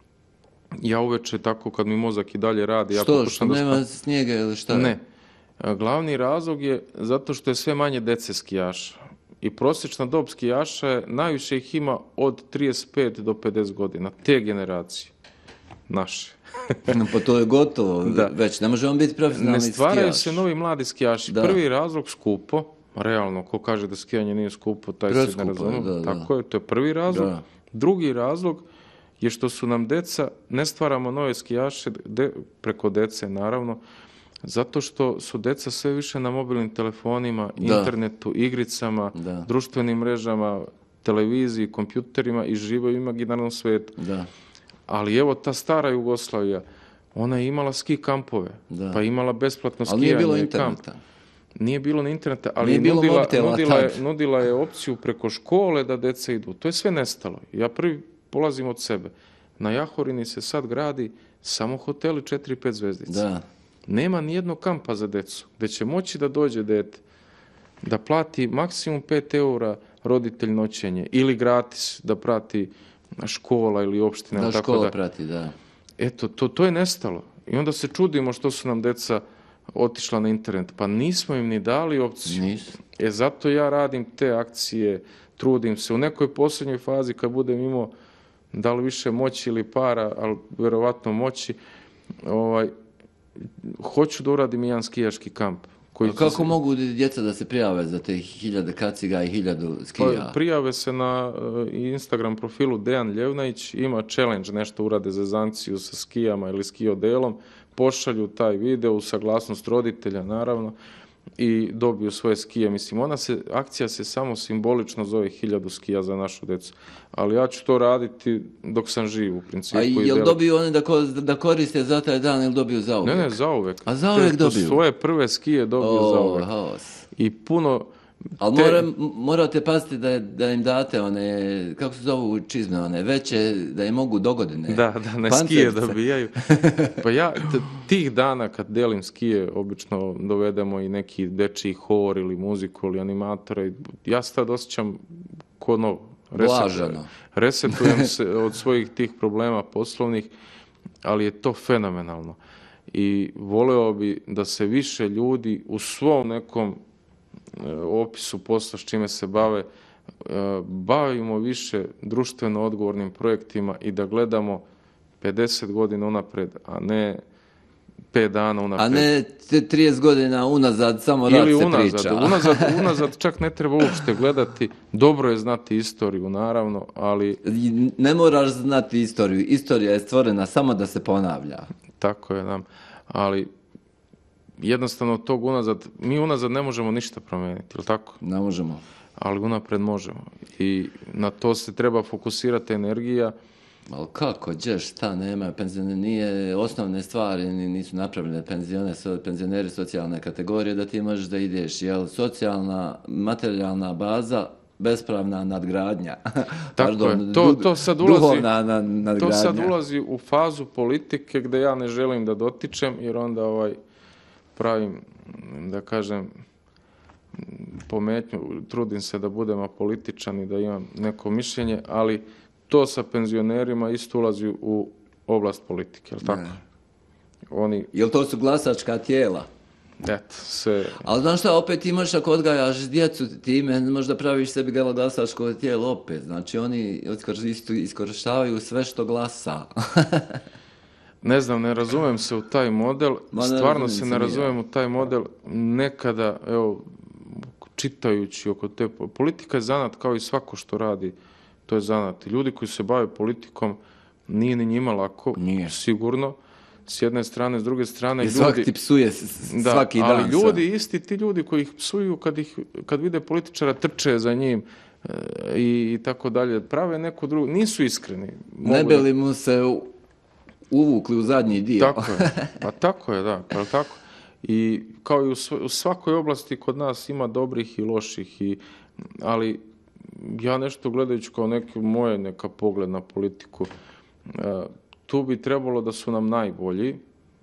Ja uveče tako kad mi mozak i dalje radi... Što? Ja što nema spa... snijega ili šta? Ne. Glavni razlog je zato što je sve manje dece skijaša. I prosječna dob skijaša je, najviše ih ima od trideset pet do pedeset godina. Te generacije. Naše. Pa to je gotovo. Da. Već ne možemo biti profesionalni skijaš. Ne stvaraju se novi mladi skijaši. Da. Prvi razlog skupo. Realno, ko kaže da skijanje nije skupo, taj se ne razumije. Da, tako da. Je, to je prvi razlog. Da. Drugi razlog je što su nam deca, ne stvaramo nove skijaše de, preko dece naravno, zato što su deca sve više na mobilnim telefonima, da. internetu, igricama, da. društvenim mrežama, televiziji, kompjuterima i žive u imaginarnom svijetu. Da. Ali evo ta stara Jugoslavija, ona je imala ski kampove, da. pa imala besplatno skijanje. Ali nije bilo interneta. Kamp. Nije bilo ni interneta, ali je nudila, nudila, je, nudila je opciju preko škole da deca idu. To je sve nestalo. Ja prvi polazim od sebe. Na Jahorini se sad gradi samo hoteli četiri pet zvezdica. Da. Nema nijednog kampa za decu, gdje će moći da dođe dete, da plati maksimum pet eura roditelj noćenje ili gratis da prati škola ili opština. Da, tako škola da, prati, da. Eto, to, to je nestalo. I onda se čudimo što su nam deca otišla na internet. Pa nismo im ni dali opciju. Nisu. E zato ja radim te akcije, trudim se. U nekoj posljednjoj fazi kad budem imao da li više moći ili para, ali vjerovatno moći, ovaj, hoću da uradim jedan skijaški kamp. Koji kako se... mogu djeca da se prijave za te hiljade kaciga i hiljadu skija? Pa, prijave se na uh, Instagram profilu Dejan Ljevnajić, ima challenge, nešto urade za zankciju sa skijama ili skiodelom, pošalju taj video u saglasnost roditelja, naravno, i dobiju svoje skije. Mislim, ona se, akcija se samo simbolično zove hiljadu skija za našu djecu. Ali ja ću to raditi dok sam živ, u principu. A jel dobiju oni da, ko, da koriste za taj dan ili dobiju zauvijek? Ne, ne, zauvijek. A zauvijek Te, dobiju? Svoje prve skije dobiju oh, zauvijek. Haos. I puno... Ali te... mora, morate paziti da, da im date one, kako se zovu čizme, one veće, da im mogu dogodine. Da, da, ne skije dobijaju. Pa ja t- tih dana kad delim skije, obično dovedemo i neki dečiji hor ili muziku ili animatore. Ja se tad osjećam ko novo. Blaženo. Resetujem se od svojih tih problema poslovnih, ali je to fenomenalno. I voleo bi da se više ljudi u svom nekom opisu posla s čime se bave, bavimo više društveno odgovornim projektima i da gledamo pedeset godina unapred, a ne pet dana unapred. A ne trideset godina unazad, samo rad se unazad, priča. unazad, unazad čak ne treba uopšte gledati. Dobro je znati istoriju, naravno, ali... Ne moraš znati istoriju. Istorija je stvorena samo da se ponavlja. Tako je, nam. Ali jednostavno tog unazad, mi unazad ne možemo ništa promijeniti, je li tako? Ne možemo. Ali unapred možemo. I na to se treba fokusirati energija. Ali kako, gdje, šta, nema, penzioneri, nije osnovne stvari, nisu napravljene penzione, penzioneri socijalne kategorije, da ti možeš da ideš, jel, socijalna, materijalna baza, bespravna nadgradnja. Tako Pardon, je, to, to, sad ulazi, duhovna nadgradnja. To sad ulazi u fazu politike gdje ja ne želim da dotičem, jer onda ovaj pravim, da kažem, pometnju, trudim se da budem apolitičan i da imam neko mišljenje, ali to sa penzionerima isto ulazi u oblast politike, je li tako? Oni... Jel to su glasačka tijela? Eto, sve... Ali znaš šta, opet imaš ako odgajaš djecu time, možda praviš sebi glasačko tijelo opet. Znači oni iskorištavaju sve što glasa. Ne znam, ne razumem se u taj model, Ma, stvarno se ne razumem ja. u taj model. Nekada, evo, čitajući oko te... Politika je zanat kao i svako što radi. To je zanat. Ljudi koji se bave politikom, nije ni njima lako, nije. Sigurno. S jedne strane, s druge strane... I svaki ti psuje da, svaki dan. Ali ljudi, sam. isti ti ljudi koji ih psuju, kad, ih, kad vide političara, trče za njim e, i, i tako dalje, prave neku drugu... Nisu iskreni. Ne bi li mu se uvukli u zadnji dio. Tako je. Pa tako je, da. Pa tako. I kao i u, sv- u svakoj oblasti kod nas ima dobrih i loših, i, ali... Ja nešto gledajući kao neke moje neka pogled na politiku, uh, tu bi trebalo da su nam najbolji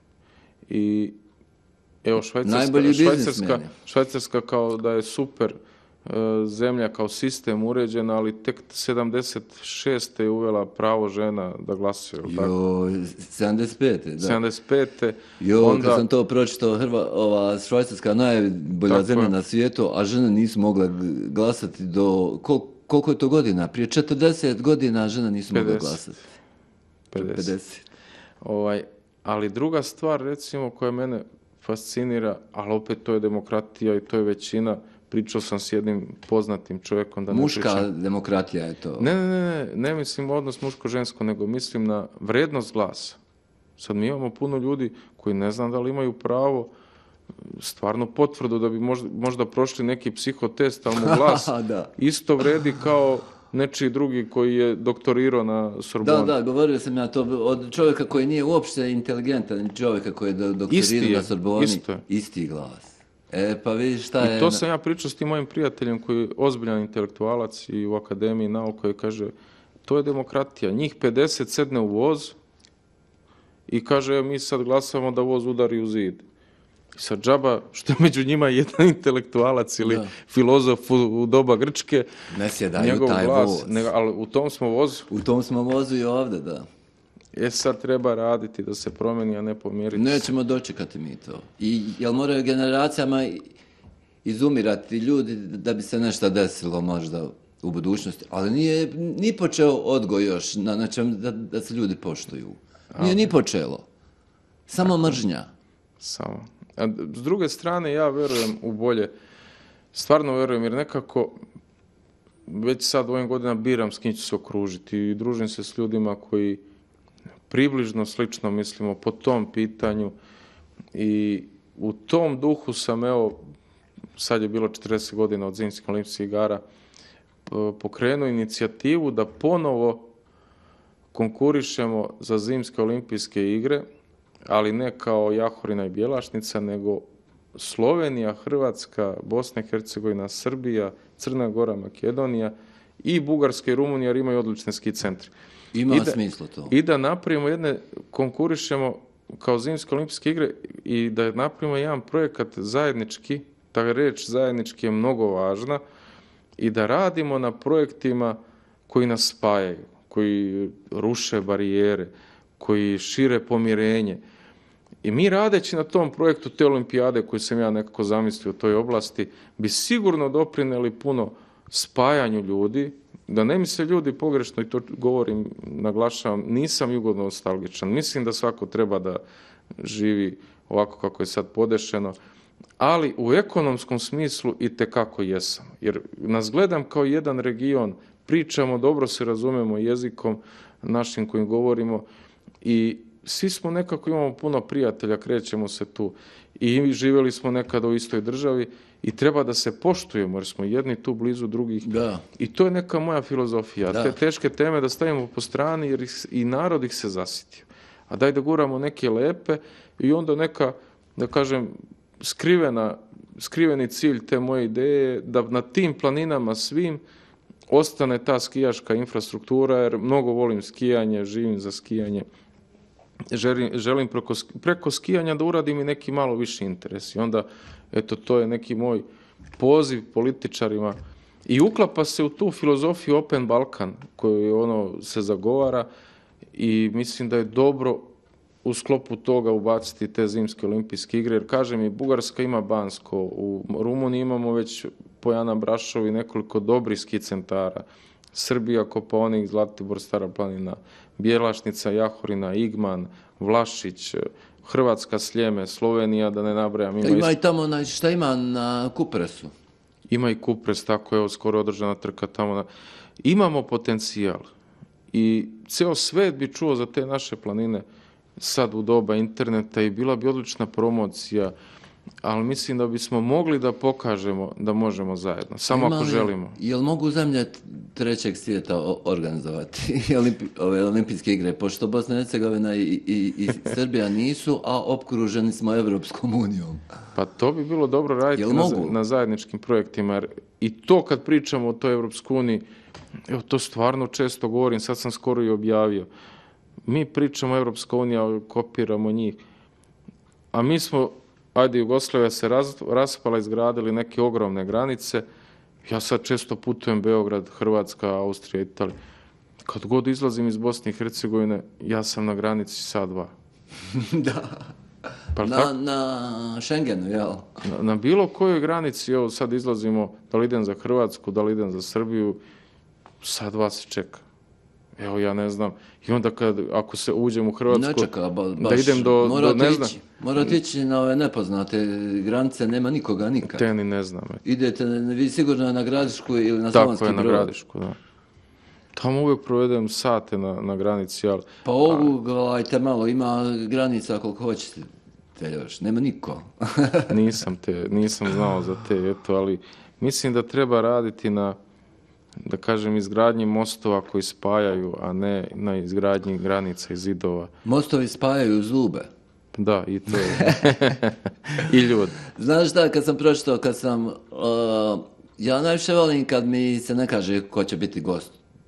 i evo Švajcarska, Švajcarska, Švajcarska kao da je super uh, zemlja kao sistem uređen, ali tek sedamdeset šeste je uvela pravo žena da glasuje. Jo, sedamdeset pete da. sedamdeset pete Jo, onda... kad sam to pročitao, Hrva, ova Švajcarska najbolja tako zemlja je. Na svijetu, a žene nisu mogle glasati do... Kol, koliko je to godina? Prije četrdeset godina žena nisu mogle glasati. pedeset. pedeset. Ovaj, ali druga stvar, recimo, koja mene fascinira, ali opet to je demokratija i to je većina. Pričao sam s jednim poznatim čovjekom da ne Muška pričam. demokratija je to. Ne, ne, ne, ne, ne mislim odnos muško-žensko, nego mislim na vrednost glasa. Sad mi imamo puno ljudi koji ne znam da li imaju pravo stvarno potvrdu da bi možda, možda prošli neki psihotest, ali mu glas isto vredi kao nečiji drugi koji je doktorirao na Sorboni. Da, da, govorio sam ja to od čovjeka koji nije uopšte inteligentan, čovjeka koji je doktorirao na Sorboni. Isto je. Isti glas. E, pa vidiš šta je... I to sam ja pričao s tim mojim prijateljem koji je ozbiljan intelektualac i u Akademiji nauka koji kaže, to je demokratija. Njih pedeset sedne u voz i kaže, mi sad glasamo da voz udari u zid. I sad džaba, što je među njima jedan intelektualac ili da. filozof u, u doba Grčke, ne sjedaju taj glas, voz. Ne, ali u tom smo vozu. U tom smo vozu i ovdje, da. E sad treba raditi da se promeni, a ne pomjeriti. Nećemo dočekati mi to. I jel moraju generacijama izumirati ljudi da bi se nešto desilo možda u budućnosti, ali nije ni počeo odgoj još na, na čem da, da se ljudi poštuju. Nije ni počelo. Samo mržnja. Samo. A s druge strane, ja verujem u bolje. Stvarno verujem, jer nekako već sad u ovim godinama biram s kim ću se okružiti i družim se s ljudima koji približno slično mislimo po tom pitanju i u tom duhu sam, evo, sad je bilo četrdeset godina od zimskih olimpijskih igara, pokrenuo inicijativu da ponovo konkurišemo za zimske olimpijske igre, ali ne kao Jahorina i Bjelašnica, nego Slovenija, Hrvatska, Bosna i Hercegovina, Srbija, Crna Gora, Makedonija i Bugarska i Rumunija, jer imaju odlične ski centri. Ima da, smisla to. I da napravimo jedne, konkurišemo kao zimske olimpijske igre i da napravimo jedan projekat zajednički, ta reč zajednički je mnogo važna, i da radimo na projektima koji nas spajaju, koji ruše barijere, koji šire pomirenje. I mi radeći na tom projektu te olimpijade koju sam ja nekako zamislio u toj oblasti, bi sigurno doprinijeli puno spajanju ljudi, da ne misle ljudi pogrešno, i to govorim, naglašavam, nisam jugonostalgičan. Mislim da svako treba da živi ovako kako je sad podešeno, ali u ekonomskom smislu i tekako jesam. Jer nas gledam kao jedan region, pričamo, dobro se razumemo jezikom našim kojim govorimo i svi smo nekako, imamo puno prijatelja, krećemo se tu i živjeli smo nekada u istoj državi i treba da se poštujemo jer smo jedni tu blizu drugih. Da. I to je neka moja filozofija. Da. Te teške teme da stavimo po strani jer ih, i narod ih se zasitio. A daj da guramo neke lepe i onda neka, da kažem, skrivena, skriveni cilj te moje ideje da na tim planinama svim ostane ta skijaška infrastruktura, jer mnogo volim skijanje, živim za skijanje. Želim, želim preko, preko skijanja da uradim i neki malo viši interes. I onda, eto, to je neki moj poziv političarima i uklapa se u tu filozofiju Open Balkan koju ono se zagovara i mislim da je dobro u sklopu toga ubaciti te zimske olimpijske igre, jer kažem i Bugarska ima Bansko, u Rumuniji imamo već po Jana Brašovi nekoliko dobrih ski centara, Srbija, Kopaonik, Zlatibor, Stara planina, Bjelašnica, Jahorina, Igman, Vlašić, Hrvatska, Sljeme, Slovenija, da ne nabrajam. Ima, ima i tamo, na, šta ima na Kupresu? Ima i Kupres, tako je, skoro održana trka tamo. Na... Imamo potencijal i ceo svet bi čuo za te naše planine sad u doba interneta i bila bi odlična promocija, ali mislim da bismo mogli da pokažemo da možemo zajedno, samo ima ako li, želimo. Jel mogu zemlje trećeg svijeta organizovati Olimpi, ove olimpijske igre, pošto Bosna i Hercegovina i, i, i Srbija nisu, a opkruženi smo Evropskom unijom? Pa to bi bilo dobro raditi na, na zajedničkim projektima, jer i to kad pričamo o toj Evropskoj uniji, evo to stvarno često govorim, sad sam skoro i objavio, mi pričamo Evropska unija, kopiramo njih, a mi smo, ajde, Jugoslavija se raz, raspala, izgradili neke ogromne granice. Ja sad često putujem Beograd, Hrvatska, Austrija, Italija. Kad god izlazim iz Bosne i Hercegovine, ja sam na granici sa dva. Da. Pa na, na Schengenu, jel? Na, na bilo kojoj granici, evo sad izlazimo, da li idem za Hrvatsku, da li idem za Srbiju, sa dva se čeka. Evo, ja ne znam. I onda kad, ako se uđem u Hrvatsku, ne čeka, ba, baš, da idem do, do ne znam. Morate ići na ove nepoznate granice, nema nikoga nikad. Te ni ne znam. Idete, vi sigurno na Gradišku ili na Slavonski Brod. Tako je, na Gradišku, da. Tamo uvijek provedem sate na, na granici, ali... Pa ovu, gledajte malo, ima granica koliko hoćete. Te još, nema niko. nisam te, nisam znao za te, eto, ali mislim da treba raditi na, da kažem, izgradnji mostova koji spajaju, a ne na izgradnji granica i zidova. Mostovi spajaju zube. Da, i to je. I ljudi. Znaš šta, kad sam pročitao, kad sam... Uh, ja najviše volim kad mi se ne kaže ko će biti gost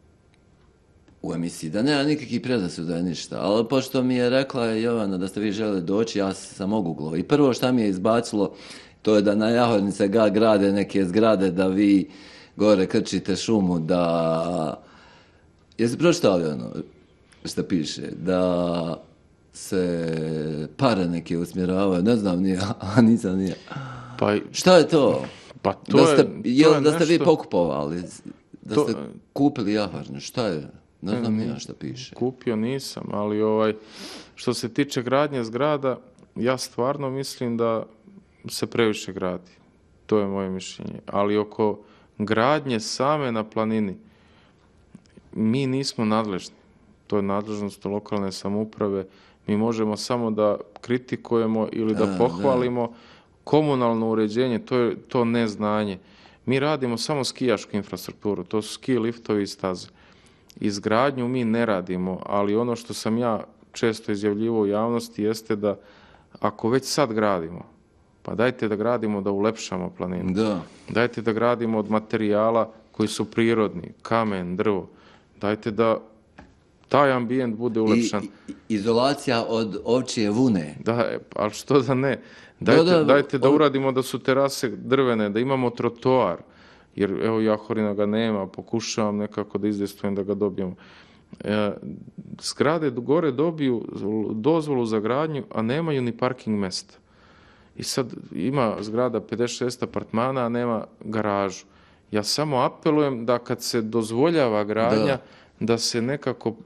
u emisiji, da nema nikakvih predrasuda ništa, ali pošto mi je rekla Jovana da ste vi želi doći, ja sam oguglo. I prvo šta mi je izbacilo, to je da na Jahornice ga grade neke zgrade, da vi gore krčite šumu, da... Jesi pročitali ono? šta piše, da se pare neke usmjeravaju, ne znam nije, a nisam nije. Pa, šta je to? Pa to da ste, je, jel, to je da ste nešto... vi pokupovali, da to... ste kupili jahornju, šta je? Ne znam nije šta piše. Kupio nisam, ali ovaj, što se tiče gradnje zgrada, ja stvarno mislim da se previše gradi. To je moje mišljenje. Ali oko gradnje same na planini, mi nismo nadležni. To je nadležnost lokalne samouprave. Mi možemo samo da kritikujemo ili da A, pohvalimo. Da. Komunalno uređenje, to je to neznanje. Mi radimo samo skijašku infrastrukturu, to su ski liftovi i staze. Izgradnju mi ne radimo, ali ono što sam ja često izjavljivao u javnosti jeste da ako već sad gradimo, pa dajte da gradimo da ulepšamo planinu. Da. Dajte da gradimo od materijala koji su prirodni, kamen, drvo. Dajte da taj ambijent bude ulepšan. I, i, izolacija od ovčje vune. Da, ali što da ne? Dajte da, da, dajte da uradimo da su terase drvene, da imamo trotoar. Jer evo Jahorina ga nema, pokušavam nekako da izdejstvujem da ga dobijemo. E, zgrade gore dobiju dozvolu za gradnju, a nemaju ni parking mesta. I sad ima zgrada pedeset šest apartmana, a nema garažu. Ja samo apelujem da kad se dozvoljava gradnja, da, da se nekako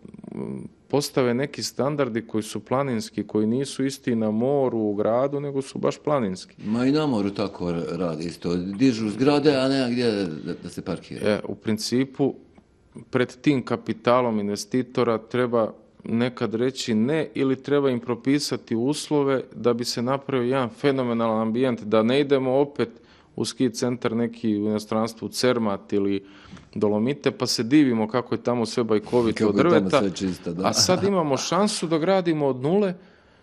postave neki standardi koji su planinski, koji nisu isti na moru, u gradu, nego su baš planinski. Ma i na moru tako radi isto. Dižu zgrade, a nema gdje da, da se parkira. E, u principu, pred tim kapitalom investitora treba nekad reći ne ili treba im propisati uslove da bi se napravio jedan fenomenalan ambijent, da ne idemo opet u ski centar neki u inostranstvu, Cermat ili Dolomite, pa se divimo kako je tamo sve bajkovito od drveta, sve čisto, da. A sad imamo šansu da gradimo od nule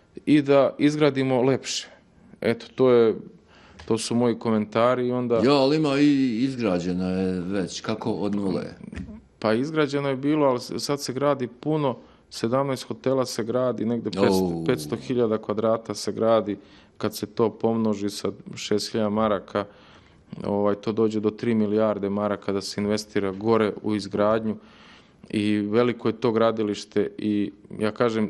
i da izgradimo lepše. Eto, to je, to su moji komentari i onda... Ja, ali ima i izgrađeno je već, kako od nule? Pa izgrađeno je bilo, ali sad se gradi puno, sedamnaest hotela se gradi, negde petsto hiljada kvadrata se gradi, kad se to pomnoži sa šest hiljada maraka, ovaj, to dođe do tri milijarde maraka da se investira gore u izgradnju i veliko je to gradilište i ja kažem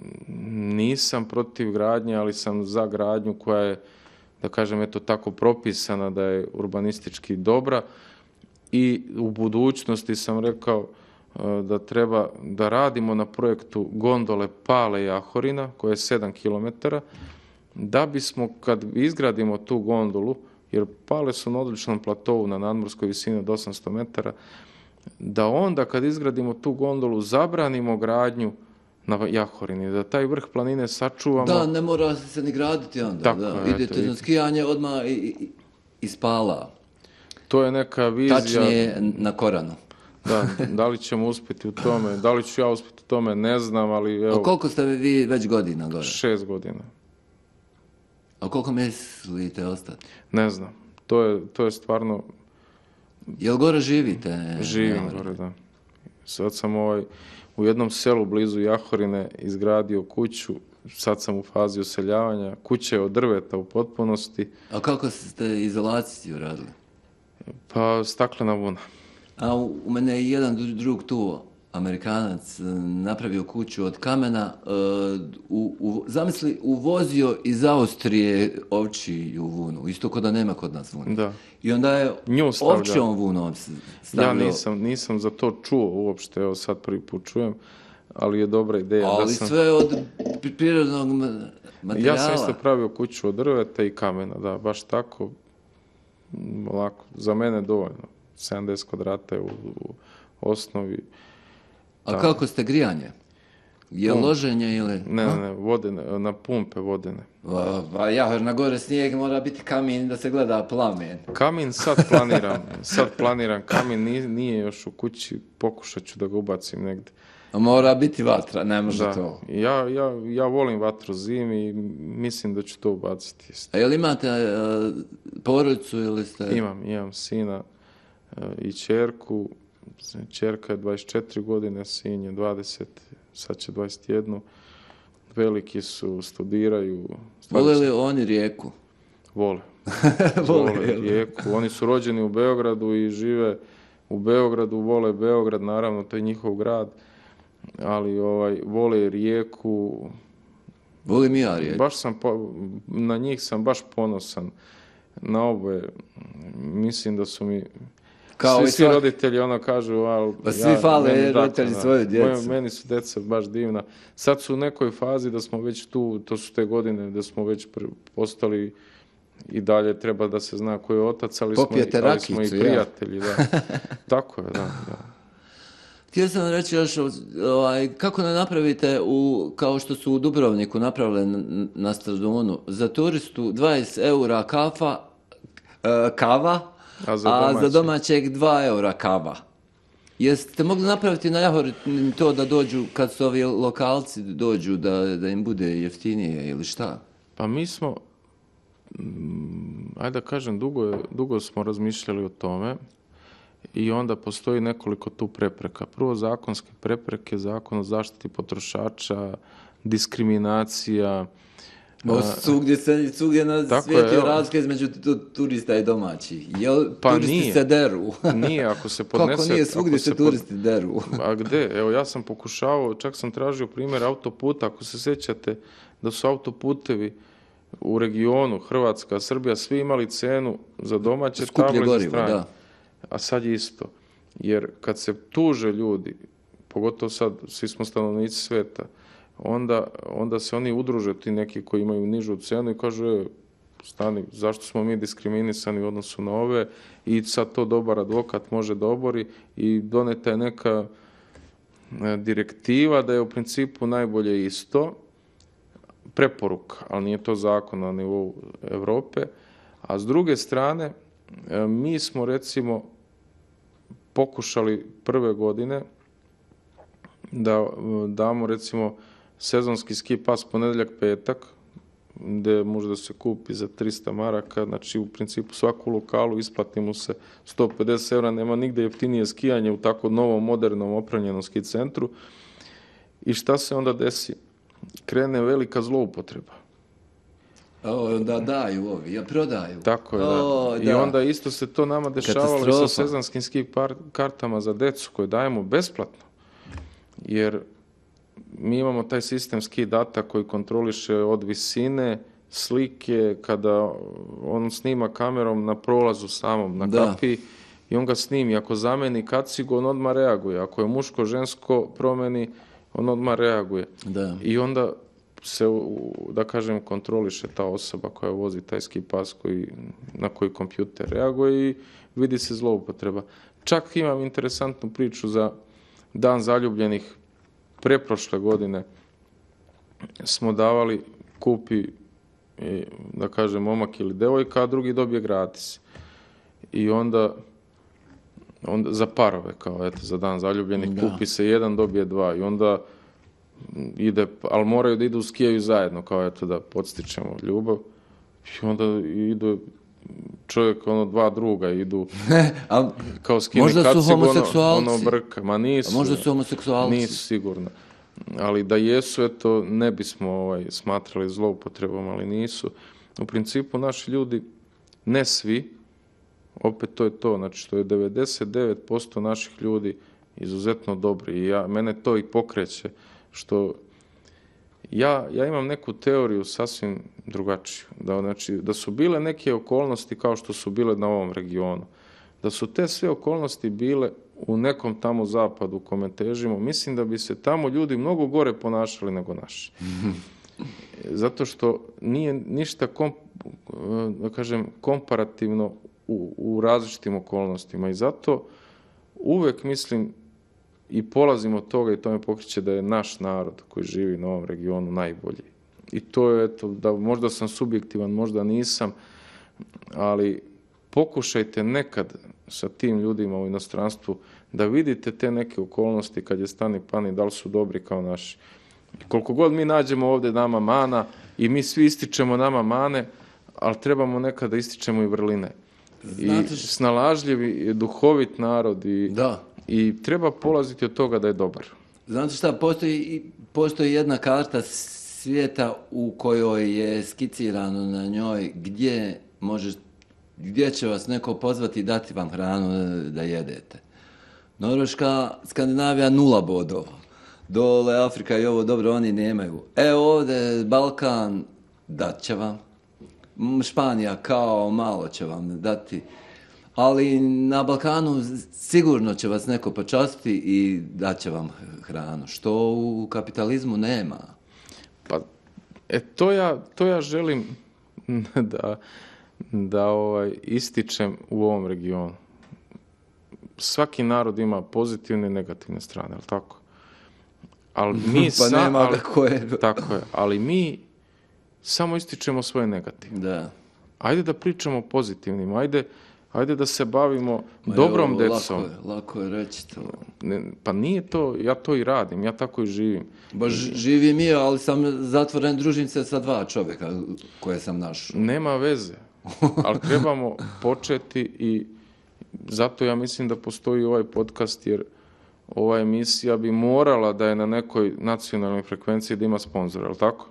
nisam protiv gradnje, ali sam za gradnju koja je, da kažem, eto tako propisana da je urbanistički dobra i u budućnosti sam rekao da treba da radimo na projektu gondole Pale Jahorina koja je sedam kilometara, da bismo kad izgradimo tu gondolu, jer Pale su na odličnom platovu na nadmorskoj visini od osamsto metara, da onda kad izgradimo tu gondolu zabranimo gradnju na Jahorini, da taj vrh planine sačuvamo. Da, ne mora se ni graditi onda. Tako, da. Eto, idete na skijanje odmah i, i, iz Pala. To je neka vizija. Tačnije na Koranu. Da, da li ćemo uspjeti u tome, da li ću ja uspjeti u tome, ne znam, ali evo... A koliko ste vi već godina gore? Šest godina. A koliko mislite ostati? Ne znam. To je, to je stvarno... Jel gore živite? Živim gore, da. Sad sam ovaj, u jednom selu blizu Jahorine izgradio kuću, sad sam u fazi useljavanja. Kuća je od drveta u potpunosti. A kako ste izolaciju radili? Pa staklena vuna. A u, u mene je jedan drug tu, Amerikanac, napravio kuću od kamena, uh, u, u, zamisli, uvozio iz Austrije ovčiju vunu, isto kod da nema kod nas vunu. Da. I onda je ovčijom vunom stavljao. Ja nisam, nisam za to čuo uopšte, evo sad prvi put čujem, ali je dobra ideja. Ali da sam... sve od prirodnog materijala. Ja sam isto pravio kuću od drveta i kamena, da, baš tako, lako, za mene dovoljno. sedamdeset kvadrata je u, u osnovi. A da. Kako ste grijanje? Je Pump. Loženje ili... Ne, ne, ne, vodene, na pumpe vodene. Pa ja, na gore snijeg mora biti kamin da se gleda plamen. Kamin sad planiram, sad planiram, kamin nije, nije još u kući, pokušat ću da ga ubacim negdje. A mora biti vatra, ne može da. To. Ja, ja, ja volim vatru zimi i mislim da ću to ubaciti. A jel imate uh, porodicu ili ste... Imam, imam sina uh, i ćerku. Ćerka je dvadeset četiri godine, sin je dvadeset, sad će dvadeset jedan. Veliki su, studiraju. Vole li oni Rijeku? Vole. Vole, vole Rijeku. Oni su rođeni u Beogradu i žive u Beogradu, vole Beograd, naravno, to je njihov grad. ali ovaj, vole Rijeku. Volim i ja Rijeku. Baš sam, na njih sam baš ponosan. Na oboje. Mislim da su mi... Kao svi, svi svak... roditelji ono kažu, ali pa svi ja, fale roditelji svoje djece. Meni su djeca baš divna. Sad su u nekoj fazi da smo već tu, to su te godine da smo već postali i dalje treba da se zna ko je otac, ali, smo, ali smo i prijatelji. Ja. Da. Tako je, da. da. Htio sam reći još, ovaj, kako ne napravite, u, kao što su u Dubrovniku napravili na, na Stradunu, za turistu dvadeset eura kafa, uh, kava, a za, a za domaćeg dva eura kava. Jeste mogli napraviti na Jahori to da dođu, kad su ovi lokalci dođu, da, da im bude jeftinije ili šta? Pa mi smo, ajde da kažem, dugo, dugo smo razmišljali o tome. I onda postoji nekoliko tu prepreka. Prvo zakonske prepreke, zakon o zaštiti potrošača, diskriminacija. O, svugdje, se, svugdje na svijetu je razlika između turista i domaćih. Jel pa turisti nije, se deru? Nije, ako se podnese... Kako nije, svugdje se, se turisti pod... deru? A gde? Evo, ja sam pokušavao, čak sam tražio primjer autoputa, ako se sjećate da su autoputevi u regionu, Hrvatska, Srbija, svi imali cenu za domaće table za strane. Da. A sad je isto. Jer kad se tuže ljudi, pogotovo sad, svi smo stanovnici svijeta, onda, onda se oni udruže, ti neki koji imaju nižu cenu i kažu, e, stani, zašto smo mi diskriminisani u odnosu na ove i sad to dobar advokat može da obori i doneta je neka direktiva da je u principu najbolje isto, preporuka, ali nije to zakon na nivou Europe, a s druge strane, mi smo recimo pokušali prve godine da damo recimo sezonski ski pas ponedjeljak petak gdje može da se kupi za trista maraka, znači u principu svaku lokalu isplati mu se sto pedeset eura, nema nigde jeftinije skijanje u tako novom, modernom, opremljenom ski centru. I šta se onda desi? Krene velika zloupotreba. O, da daju ovi, ja prodaju. Tako je, o, da. I da. Onda isto se to nama dešavalo i sa sezonskim ski kartama za decu koje dajemo besplatno. Jer mi imamo taj sistem ski data koji kontroliše od visine, slike, kada on snima kamerom na prolazu samom, na da. Kapiji, i on ga snimi. Ako zameni kacigu, on odmah reaguje. Ako je muško, žensko promeni, on odmah reaguje. Da. I onda se, da kažem, kontroliše ta osoba koja vozi taj ski pas koji, na koji kompjuter reaguje i vidi se zloupotreba. Čak imam interesantnu priču za Dan zaljubljenih. Preprošle godine smo davali, kupi, da kažem, momak ili devojka, a drugi dobije gratis. I onda, onda za parove, kao eto, za Dan zaljubljenih, da. Kupi se jedan, dobije dva. I onda ide, ali moraju da idu skijaju zajedno, kao eto da podstičemo ljubav. I onda idu čovjek, ono, dva druga idu a, kao skini kacigu, ono, ono brka. Ma nisu. A možda su homoseksualci. Nisu sigurno. Ali da jesu, eto, ne bismo ovaj, smatrali zloupotrebom, ali nisu. U principu naši ljudi, ne svi, opet to je to, znači što je devedeset devet posto naših ljudi izuzetno dobri i ja, mene to i pokreće, što ja, ja imam neku teoriju sasvim drugačiju, da, znači, da su bile neke okolnosti kao što su bile na ovom regionu, da su te sve okolnosti bile u nekom tamo zapadu u kome težimo, mislim da bi se tamo ljudi mnogo gore ponašali nego naši. Zato što nije ništa kom, da kažem, komparativno u, u različitim okolnostima i zato uvek mislim i polazim od toga i to me pokreće da je naš narod koji živi na ovom regionu najbolji. I to je, eto, da možda sam subjektivan, možda nisam, ali pokušajte nekad sa tim ljudima u inostranstvu da vidite te neke okolnosti kad je stani pani, da li su dobri kao naši. Koliko god mi nađemo ovdje nama mana i mi svi ističemo nama mane, ali trebamo nekada ističemo i vrline. Znate, I snalažljivi, duhovit narod i, da. I treba polaziti od toga da je dobar. Znate šta, postoji, postoji jedna karta svijeta u kojoj je skicirano na njoj gdje možeš, gdje će vas neko pozvati i dati vam hranu da jedete. Norveška, Skandinavija nula bodova. dole Afrika i ovo, dobro, oni nemaju. E ovdje Balkan, dat će vam. Španija kao malo će vam dati. Ali na Balkanu sigurno će vas neko počastiti i dat će vam hranu, što u kapitalizmu nema. Pa, e, to ja, to ja želim da, da ovaj, ističem u ovom regionu. Svaki narod ima pozitivne i negativne strane, ali tako? Ali mi pa sa, nema ali, kako je. Tako je, ali mi samo ističemo svoje negativne. Da. Ajde da pričamo o pozitivnim, ajde, ajde da se bavimo Ma dobrom jo, decom. Lako je, lako je reći to. Ne, pa nije to, ja to i radim, ja tako i živim. Ba živim i, ali sam zatvoren družnice sa dva čovjeka koje sam našao. Nema veze, ali trebamo početi i zato ja mislim da postoji ovaj podcast, jer ova emisija bi morala da je na nekoj nacionalnoj frekvenciji da ima sponzora, je li tako?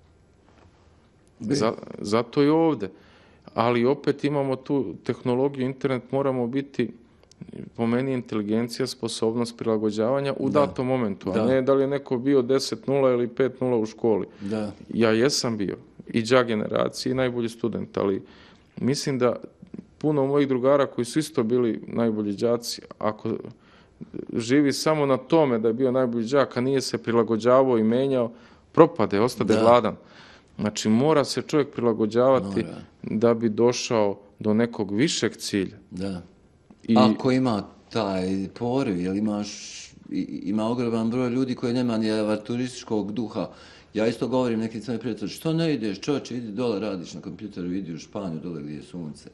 Za, zato je ovdje. Ali opet imamo tu tehnologiju, internet, moramo biti, po meni, inteligencija, sposobnost prilagođavanja u da. datom momentu, a da. ne da li je neko bio deset nula ili pet nula u školi. Da. Ja jesam bio i đak generacije i najbolji student, ali mislim da puno mojih drugara koji su isto bili najbolji đaci, ako živi samo na tome da je bio najbolji đak, a nije se prilagođavao i menjao, propade, ostade da. gladan. Znači, mora se čovjek prilagođavati mora. da bi došao do nekog višeg cilja. Da. I ako ima taj poriv, jel imaš, ima ogroman broj ljudi koji nema ni avanturističkog duha. Ja isto govorim nekim svojim prijateljima, što ne ideš, čovječe, idi dole, radiš na kompjuteru, idi u Španiju, dole gdje je sunce.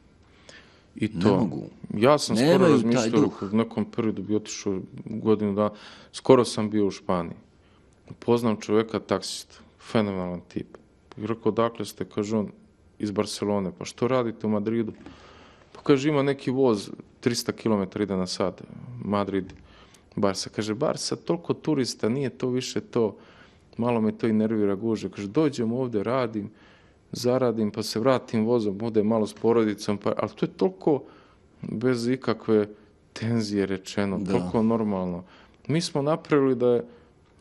I to. Ne mogu. Ja sam Nemaju skoro razmišljao, u nekom periodu bi otišao godinu dana, skoro sam bio u Španiji. Poznam čovjeka, taksista, fenomenalan tip. I rekao, dakle ste, kaže on, iz Barcelone, pa što radite u Madridu? Pa kaže, ima neki voz, tristo kilometara ide na sat, Madrid, Barca. Kaže, Barca, toliko turista, nije to više to, malo me to i nervira, guže. Kaže, dođem ovdje, radim, zaradim, pa se vratim vozom, bude malo s porodicom, pa, ali to je toliko bez ikakve tenzije rečeno, da. toliko normalno. Mi smo napravili da je,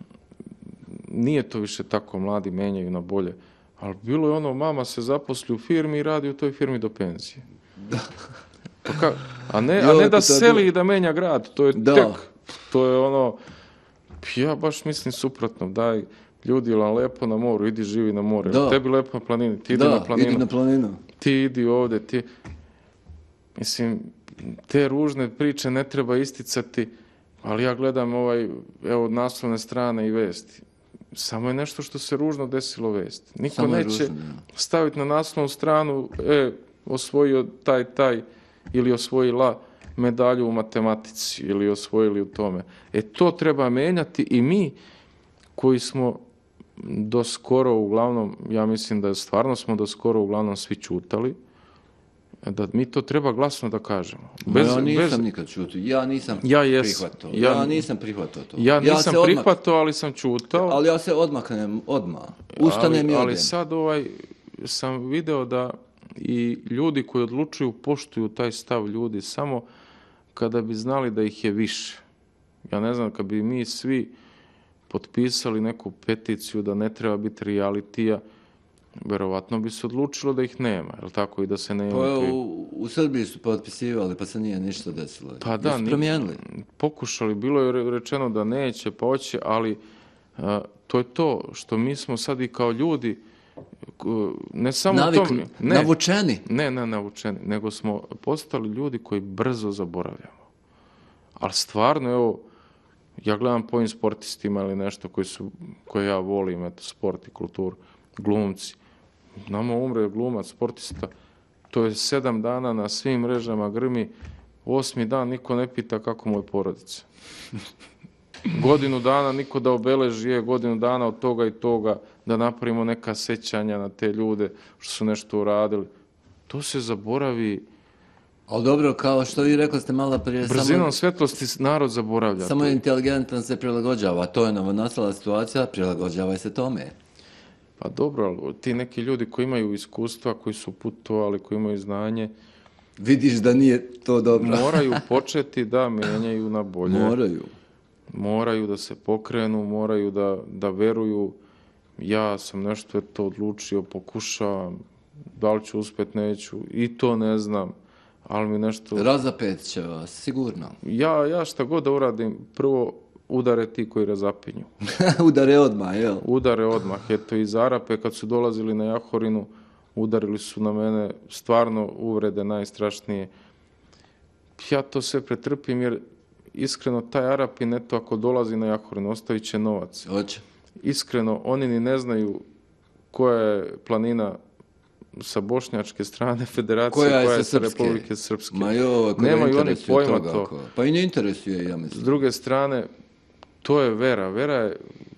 nije to više tako, mladi menjaju na bolje, ali bilo je ono, mama se zaposli u firmi i radi u toj firmi do penzije. Da. Pa ka, a ne, a ne da seli i da menja grad, to je da. tek, to je ono, ja baš mislim suprotno, daj, ljudi vam lepo na moru, idi živi na moru, tebi lepo na planini, ti idi da, na planinu, idi na planinu, ti idi ovdje, ti, mislim, te ružne priče ne treba isticati, ali ja gledam ovaj, evo, naslovne strane i vesti. Samo je nešto što se ružno desilo vest. Niko Samo neće ružno, staviti na naslovnu stranu, e, osvojio taj, taj, ili osvojila medalju u matematici, ili osvojili u tome. E, to treba menjati i mi, koji smo do skoro, uglavnom, ja mislim da stvarno smo do skoro uglavnom svi čutali, da mi to treba glasno da kažemo. Bez, ja nisam bez... nikad čutao, ja nisam ja prihvatao. Ja, ja nisam prihvatao to. Ja nisam ja prihvatao, odmak... ali sam čutao. Ali ja se odmaknem odmah. Ustanem ali, i odem. Ali sad ovaj, sam video da i ljudi koji odlučuju poštuju taj stav ljudi samo kada bi znali da ih je više. Ja ne znam, kad bi mi svi potpisali neku peticiju da ne treba biti realitija, verovatno bi se odlučilo da ih nema, je li tako, i da se ne... Pa u, u Srbiji su potpisivali, pa se nije ništa desilo. Pa da, su promijenili. Pokušali, bilo je rečeno da neće, pa hoće, ali a, to je to što mi smo sad i kao ljudi, ne samo Navikli, tom... Ne, navučeni. Ne, ne navučeni, nego smo postali ljudi koji brzo zaboravljamo. Ali stvarno, evo, ja gledam po ovim sportistima ili nešto koji su, koje ja volim, eto, sport i kulturu, glumci. Nama umre glumac, sportista, to je sedam dana na svim mrežama grmi, osmi dan niko ne pita kako mu je porodica. Godinu dana niko da obeleži je, godinu dana od toga i toga, da napravimo neka sećanja na te ljude što su nešto uradili. To se zaboravi. Ali dobro, kao što vi rekli ste malo prije... Brzinom samo, svetlosti narod zaboravlja. Samo inteligentan se prilagođava, to je novonastala situacija, prilagođavaj se tome. Pa dobro, ali ti neki ljudi koji imaju iskustva, koji su putovali, koji imaju znanje... Vidiš da nije to dobro. Moraju početi da menjaju na bolje. Moraju. moraju da se pokrenu, moraju da, da veruju. Ja sam nešto to odlučio, pokušavam, da li ću uspjeti, neću, i to ne znam, ali mi nešto... Razapet će vas, sigurno. Ja, ja šta god da uradim, prvo udare ti koji razapinju. Udare odmah, jel? Udare odmah. Eto, iz Arape kad su dolazili na Jahorinu, udarili su na mene stvarno uvrede najstrašnije. Ja to sve pretrpim jer iskreno taj Arapin, eto, ako dolazi na Jahorinu, ostavit će novac. Hoće. Iskreno, oni ni ne znaju koja je planina sa bošnjačke strane federacije, koja je, koja je sa Republike Srpske. Ma jo, nemaju oni pojma toga, to. Ako... Pa i ne interesuje, ja mislim. S druge strane, to je vera. Vera je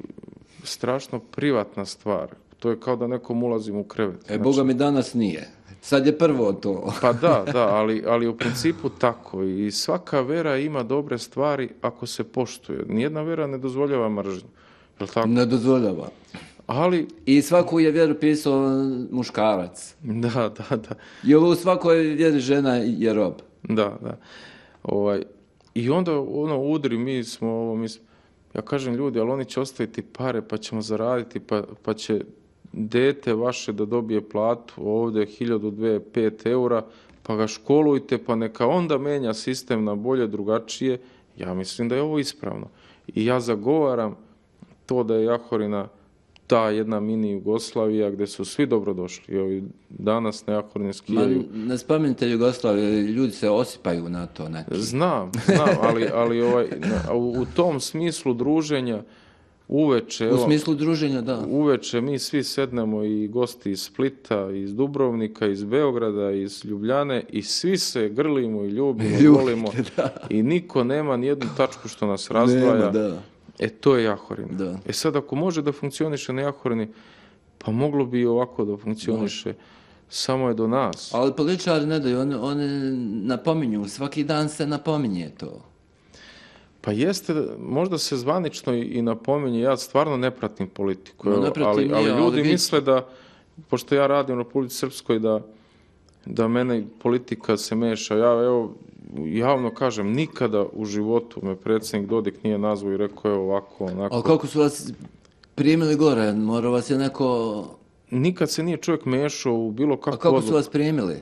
strašno privatna stvar. To je kao da nekom ulazim u krevet. E, znači, Boga mi danas nije. Sad je prvo to. Pa da, da, ali, ali u principu tako. I svaka vera ima dobre stvari ako se poštuje. Nijedna vera ne dozvoljava mržnju. Je li tako? Ne dozvoljava. Ali... I svaku je vjeru pisao muškarac. Da, da, da. I u svakoj vjeri žena je rob. Da, da. Ovaj, I onda ono udri, mi smo ovo, mi smo, ja kažem ljudi, ali oni će ostaviti pare pa ćemo zaraditi, pa, pa će dete vaše da dobije platu ovdje hiljadu, dve, pet eura, pa ga školujte, pa neka onda menja sistem na bolje, drugačije. Ja mislim da je ovo ispravno. I ja zagovaram to da je Jahorina ta jedna mini Jugoslavija gdje su svi dobrodošli. Evo, danas na Jahorini skijaju. Ma, ne spomenite Jugoslaviju, ljudi se osipaju na to. Neki. Znam, znam, ali, ali ovaj, u, u tom smislu druženja uveče... U smislu druženja, da. Uveče mi svi sednemo i gosti iz Splita, iz Dubrovnika, iz Beograda, iz Ljubljane i svi se grlimo i ljubimo, i volimo. Da. I niko nema nijednu tačku što nas razdvaja. Nema, da. E, to je Jahorina. Da. E sad, ako može da funkcioniše na Jahorini, pa moglo bi i ovako da funkcioniše. Može. Samo je do nas. Ali političari ne daju, oni, oni napominju, svaki dan se napominje to. Pa jeste, možda se zvanično i napominje, ja stvarno ne pratim politiku, no, ne pratim ali, nije, ali ljudi ali misle da, pošto ja radim u Republici Srpskoj, da, da mene politika se meša. Ja, evo, javno kažem, nikada u životu me predsjednik Dodik nije nazvao i rekao je ovako, onako. Ali kako su vas primili gore? Mora vas je neko... Nikad se nije čovjek mešao u bilo kakvu odluku. A kako su vas primili?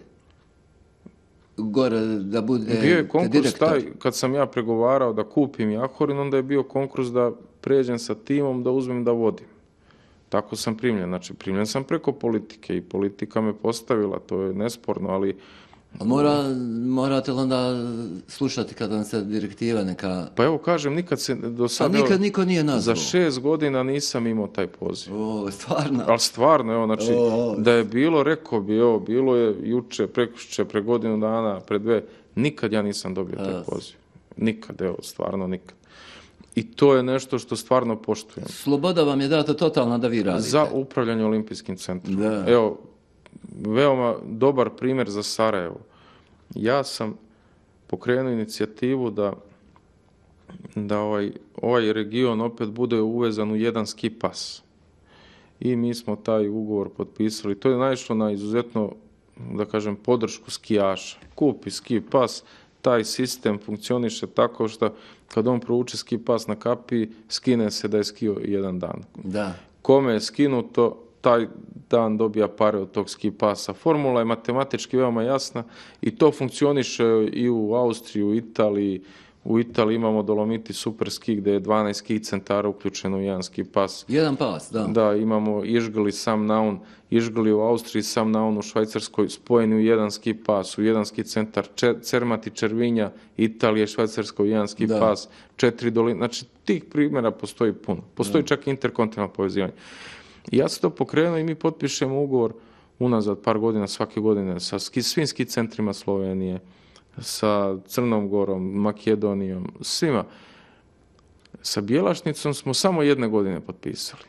Gore da bude bio je konkurs taj, kad sam ja pregovarao da kupim Jahorin, onda je bio konkurs da pređem sa timom, da uzmem da vodim. Tako sam primljen. Znači, primljen sam preko politike i politika me postavila, to je nesporno, ali... Mora, morate li onda slušati kad vam se direktiva neka... Pa evo kažem, nikad se do sada... A nikad niko nije nazvao? Za šest godina nisam imao taj poziv. O, stvarno? Ali stvarno, evo, znači, o, da je bilo, rekao bi, evo, bilo je juče, prekušće, pre godinu dana, pre dve, nikad ja nisam dobio taj As. poziv. Nikad, evo, stvarno nikad. I to je nešto što stvarno poštujem. Sloboda vam je data totalna da vi radite. Za upravljanje Olimpijskim centrom. Da. Evo, veoma dobar primjer za Sarajevo. Ja sam pokrenuo inicijativu da, da ovaj, ovaj region opet bude uvezan u jedan ski pas. I mi smo taj ugovor potpisali. To je naišlo na izuzetno, da kažem, podršku skijaša. Kupi ski pas, taj sistem funkcioniše tako što kad on prouči ski pas na kapiji, skine se da je skio jedan dan. Da. Kome je skinuto, taj dan dobija pare od tog ski pasa. Formula je matematički veoma jasna i to funkcioniše i u Austriji, u Italiji. U Italiji imamo Dolomiti super ski gdje je dvanaest ski centara uključeno u jedan ski pas. Jedan pas, da. Da, imamo Ižgli, Sam Naun, Ižgli u Austriji, Sam Naun u Švajcarskoj spojeni u jedan ski pas, u jedan ski centar, Cermat i Červinja, Italije, Švajcarskoj, jedan ski da. pas, četiri doline. Znači, tih primjera postoji puno. Postoji da. čak i interkontinentalno povezivanje. I ja se to pokrenuo i mi potpišemo ugovor unazad par godina, svake godine, sa ski, svim ski centrima Slovenije, sa Crnom Gorom, Makedonijom, svima. Sa Bjelašnicom smo samo jedne godine potpisali.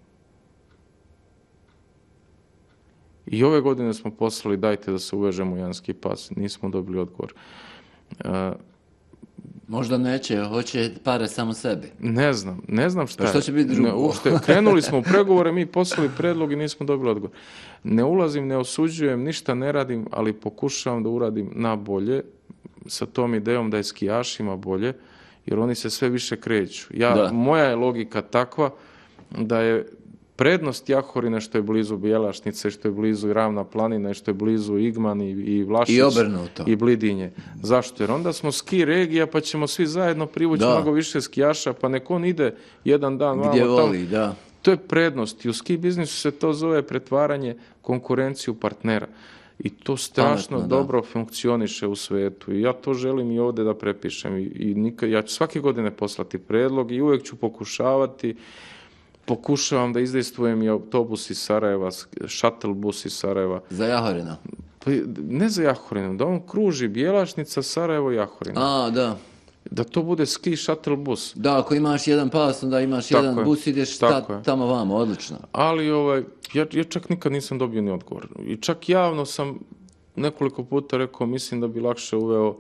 I ove godine smo poslali, dajte da se uvežemo u jedan ski pas. Nismo dobili odgovor. Uh, Možda neće, hoće pare samo sebi. Ne znam, ne znam šta pa što će biti drugo? Ne, uopšte, krenuli smo u pregovore, mi poslali predlog i nismo dobili odgovor. Ne ulazim, ne osuđujem, ništa ne radim, ali pokušavam da uradim na bolje, sa tom idejom da je skijašima bolje jer oni se sve više kreću. Ja, Da. moja je logika takva da je prednost Jahorine što je blizu Bjelašnice, što je blizu Ravna planina, što je blizu Igman i, i Vlašić I obrnuto. i Blidinje. Zašto? Jer onda smo ski regija pa ćemo svi zajedno privući Da. mnogo više skijaša, pa nek on ide jedan dan Gdje vamo tamo. voli, da. To je prednost i u ski biznisu se to zove pretvaranje konkurenciju partnera. I to strašno Pametno, da. dobro funkcioniše u svetu. I ja to želim i ovdje da prepišem. I, i nikad, ja ću svake godine poslati predlog i uvijek ću pokušavati. Pokušavam da izdejstvujem i autobus iz Sarajeva, shuttle bus iz Sarajeva. Za Jahorina. Pa, ne za Jahorinu, da on kruži Bjelašnica, Sarajevo, Jahorina. A, da. Da to bude ski shuttle bus. Da, ako imaš jedan pas, onda imaš Tako jedan je. bus, ideš Tako ta, je. tamo vamo, odlično. Ali ovaj, ja, ja čak nikad nisam dobio ni odgovor. I čak javno sam nekoliko puta rekao, mislim da bi lakše uveo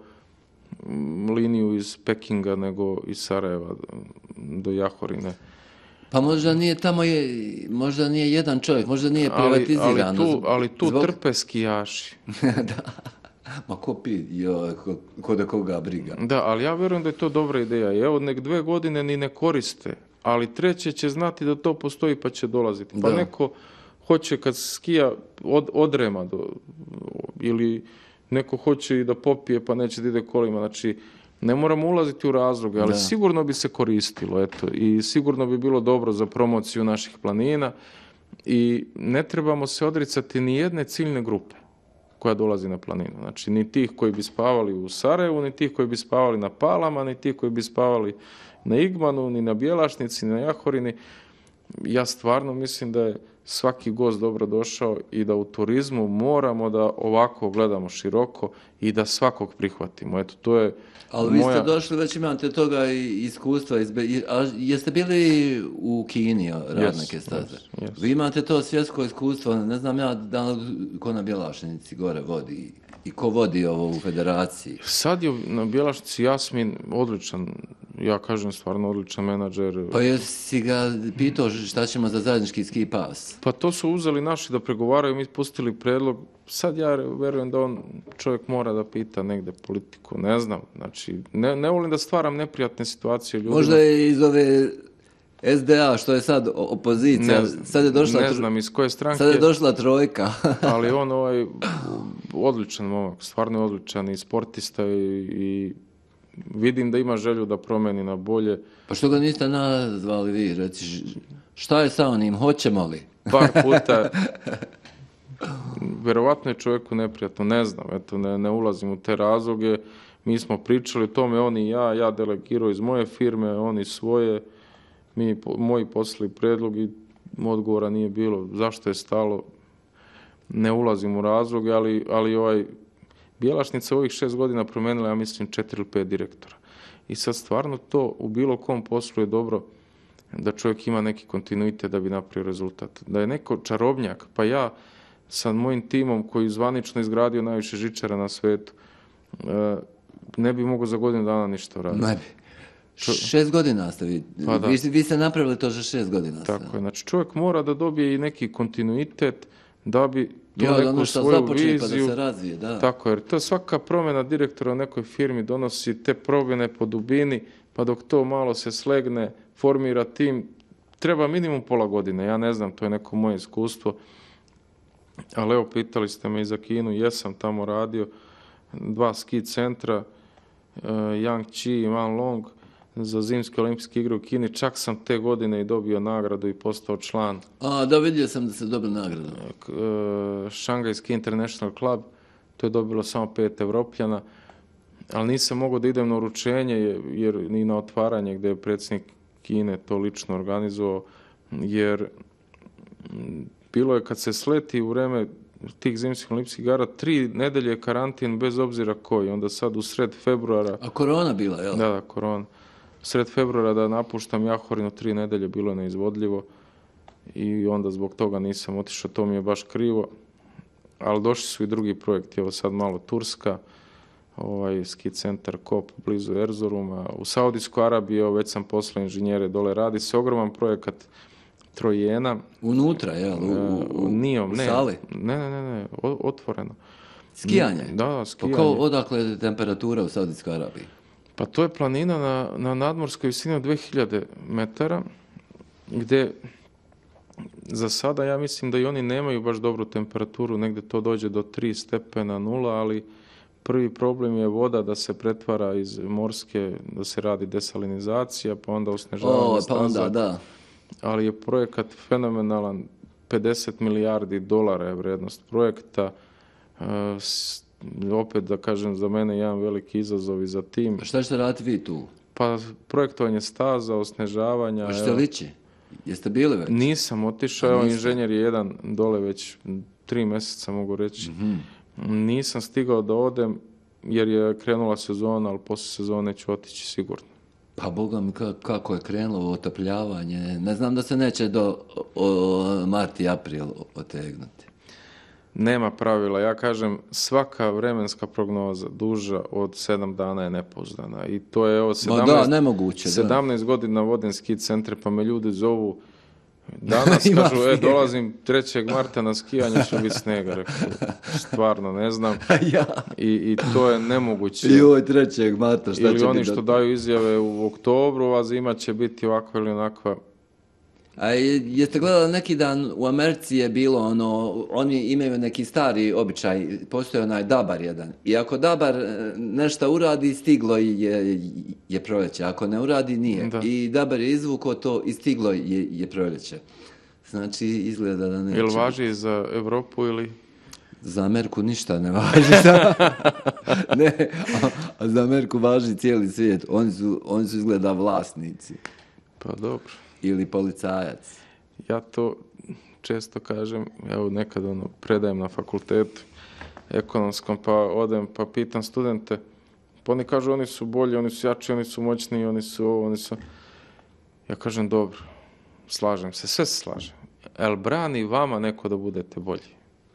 mm, liniju iz Pekinga nego iz Sarajeva do Jahorine. Pa možda nije tamo, je, možda nije jedan čovjek, možda nije Ali, privatizirano. ali tu, ali tu Zbog- trpe skijaši. Da. Ma ko pi, joj, ko, ko da koga briga. Da, ali ja vjerujem da je to dobra ideja. I evo, nek dve godine ni ne koriste, ali treće će znati da to postoji pa će dolaziti. Pa Da. neko hoće kad skija od, odrema do, ili neko hoće i da popije pa neće da ide kolima. Znači, ne moramo ulaziti u razloge, ali Da. sigurno bi se koristilo, eto, i sigurno bi bilo dobro za promociju naših planina i ne trebamo se odricati ni jedne ciljne grupe koja dolazi na planinu. Znači, ni tih koji bi spavali u Sarajevu, ni tih koji bi spavali na Palama, ni tih koji bi spavali na Igmanu, ni na Bjelašnici, ni na Jahorini. Ja stvarno mislim da je svaki gost dobro došao i da u turizmu moramo da ovako gledamo široko i da svakog prihvatimo. Eto, to je Ali vi moja... ste došli, već imate toga i iskustva. Izbe... i- A jeste bili u Kini, Radnike Yes, staze? yes, yes. Vi imate to svjetsko iskustvo, ne znam ja da li ko na Bjelašnici gore vodi i ko vodi ovo u federaciji. Sad je na Bjelašnici Jasmin odličan, ja kažem stvarno odličan menadžer. Pa jesi ga pitao šta ćemo za zajednički ski pas? Pa to su uzeli naši da pregovaraju, mi pustili predlog. Sad ja verujem da on čovjek mora da pita negde politiku, ne znam. Znači, ne, ne volim da stvaram neprijatne situacije ljudima. Možda je iz ove S D A, što je sad o- opozicija, Ne znam, sad je došla, ne tro- znam iz koje stranke, sad je došla trojka. ali on ovaj odličan momak, stvarno je odličan i sportista i, i vidim da ima želju da promeni na bolje. Pa što ga niste nazvali vi, reci, ž- šta je sa onim, hoćemo li? Par puta, verovatno je čovjeku neprijatno, ne znam, eto, ne, ne ulazim u te razloge, mi smo pričali o tome, on i ja, ja delegirao iz moje firme, oni svoje, mi, po- moji poslali predlog i odgovora nije bilo, zašto je stalo, ne ulazim u razloge, ali, ali ovaj, Bjelašnica ovih šest godina promenila, ja mislim, četiri ili pet direktora. I sad stvarno to u bilo kom poslu je dobro da čovjek ima neki kontinuitet da bi napravio rezultat. Da je neko čarobnjak, pa ja sa mojim timom koji je zvanično izgradio najviše žičara na svetu, e, ne bi mogao za godinu dana ništa raditi. Ne bi. Šest godina ste vi, Pa da. vi, vi ste napravili to za šest godina. ste. Tako je. Znači čovjek mora da dobije i neki kontinuitet da bi tu Ja, da neku ono što svoju započne pa da viziju... se razvije, da. Tako, jer to svaka promjena direktora u nekoj firmi donosi te promjene po dubini, pa dok to malo se slegne, formira tim, treba minimum pola godine, ja ne znam, to je neko moje iskustvo. Ali evo, pitali ste me i za Kinu, jesam tamo radio, dva ski centra, uh, Yangtze i Wanlong, za zimske olimpijske igre u Kini, čak sam te godine i dobio nagradu i postao član A, da, vidio sam da ste dobili nagradu. uh, Šangajski International Club, to je dobilo samo pet Evropljana, ali nisam mogao da idem na uručenje jer, jer ni na otvaranje gdje je predsjednik Kine to lično organizovao, jer m, bilo je kad se sleti u vreme tih zimskih olimpijskih igara tri nedelje je karantin bez obzira koji, onda sad u sred februara, A korona bila, jel? da, da, korona, sred februara da napuštam Jahorinu tri nedelje bilo je neizvodljivo i onda zbog toga nisam otišao, to mi je baš krivo, ali došli su i drugi projekti, evo sad malo Turska, ovaj ski centar Kop blizu Erzuruma, u Saudijskoj Arabiji, evo već sam poslao inženjere dole, radi se ogroman projekat Trojena, Unutra, jel? U, u, u, u Nijom, u ne, sali? ne, ne, ne, ne, o- otvoreno. Skijanje? Da, da, Pa skijanje. kao, odakle je temperatura u Saudijskoj Arabiji? Pa to je planina na, na nadmorskoj visini od dvije hiljade metara, gdje za sada ja mislim da i oni nemaju baš dobru temperaturu, negdje to dođe do tri stepena nula, ali prvi problem je voda da se pretvara iz morske, da se radi desalinizacija, pa onda osnežavanje staza. Pa onda, da. Ali je projekat fenomenalan, pedeset milijardi dolara je vrijednost projekta. Uh, s, opet da kažem, za mene jedan veliki izazov i za tim. Šta ćete raditi vi tu? Pa projektovanje staza, osnežavanja. Pa što liči? Jeste bili već? Nisam otišao, evo inženjer je jedan dole već tri mjeseca mogu reći. Mm-hmm. Nisam stigao da odem jer je krenula sezona, ali poslije sezone ću otići sigurno. Pa boga mi, kako je krenulo otopljavanje. Ne znam da se neće do o, mart i april otegnuti. Nema pravila. Ja kažem, svaka vremenska prognoza duža od sedam dana je nepouzdana. I to je evo sedamnaest, da, nemoguće, sedamnaest godina vodim ski centre, pa me ljudi zovu danas, kažu, e, dolazim trećeg marta na skijanje, će biti snega. Rekao, stvarno, ne znam. ja. I, I to je nemoguće. I ovo trećeg marta, šta ili će oni biti? što daju izjave u oktobru, a zima će biti ovakva ili onakva. A jeste gledali neki dan, u Americi je bilo ono, oni imaju neki stari običaj, postoji onaj dabar jedan. I ako dabar nešto uradi, stiglo je, je proljeće. Ako ne uradi, nije. Da. I dabar je izvukao to i stiglo je, je proljeće. Znači, izgleda da neće. Jel važi za Europu ili? Za Ameriku ništa ne važi. ne, a, a za Ameriku važi cijeli svijet. Oni su, oni su izgleda vlasnici. Pa dobro. Ili policajac. Ja to često kažem, evo nekad ono, predajem na fakultetu ekonomskom, pa odem, pa pitam studente, pa oni kažu oni su bolji, oni su jači, oni su moćniji, oni su ovo, oni su... Ja kažem, dobro, slažem se, sve se slažem. El brani vama neko da budete bolji?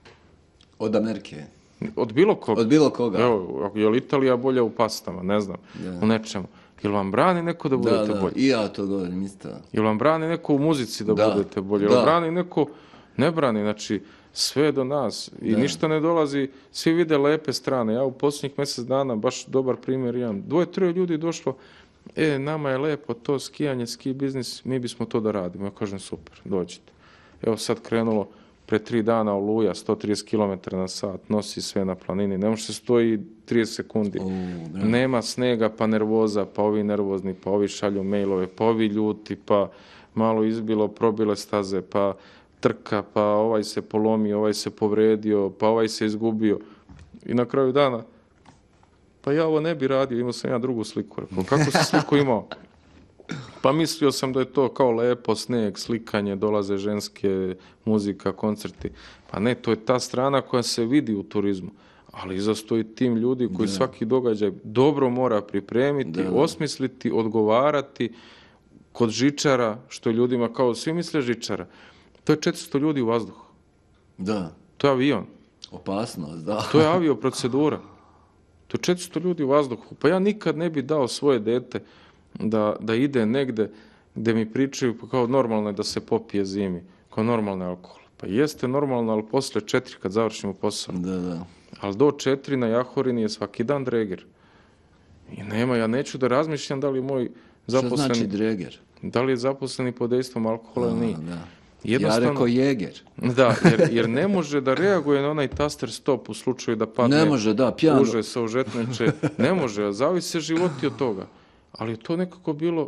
Od Amerike? Od bilo koga. Od bilo koga. Evo, je li Italija bolja u pastama, ne znam, ja. U nečemu. Jel vam brani neko da budete da, da. bolji? I ja to govorim isto. Jel vam brani neko u muzici da, da. budete bolji? Jel vam brani neko... Ne brani, znači sve do nas i da. Ništa ne dolazi, svi vide lepe strane. Ja u posljednjih mjesec dana, baš dobar primjer imam, dvoje, troje ljudi došlo, e, nama je lepo to skijanje, ski biznis, mi bismo to da radimo. Ja kažem, super, dođite. Evo sad krenulo, pre tri dana Oluja, sto trideset kilometara na sat, nosi sve na planini, ne može se stoji trideset sekundi. Oh, nema snega, pa nervoza, pa ovi nervozni, pa ovi šalju mailove, pa ovi ljuti, pa malo izbilo, probile staze, pa trka, pa ovaj se polomio, ovaj se povredio, pa ovaj se izgubio. I na kraju dana, pa ja ovo ne bi radio, imao sam ja drugu sliku. Rekao, kako si sliku imao? Pa mislio sam da je to kao lepo, sneg, slikanje, dolaze ženske, muzika, koncerti. Pa ne, to je ta strana koja se vidi u turizmu. Ali iza stoji tim ljudi koji da. Svaki događaj dobro mora pripremiti, da. Osmisliti, odgovarati kod žičara, što je ljudima kao, svi misle žičara. To je četiristo ljudi u vazduhu. Da. To je avion. Opasnost, da. To je avioprocedura. To je četiristo ljudi u vazduhu. Pa ja nikad ne bi dao svoje dete da, da ide negde gde mi pričaju kao normalno je da se popije zimi, kao normalno je alkohol. Pa jeste normalno, ali posle četiri kad završimo posao. Da, da. Ali do četiri na Jahorini je svaki dan dreger. I nema, ja neću da razmišljam da li moj zaposleni... Što znači dreger? Da li je zaposleni pod dejstvom alkohola ili nije. Da. Ja rekao jeger. Da, jer, jer ne može da reaguje na onaj taster stop u slučaju da padne. Ne može, da, pjano. Uže sa užetneče. Ne može, zavise životi od toga. Ali je to nekako bilo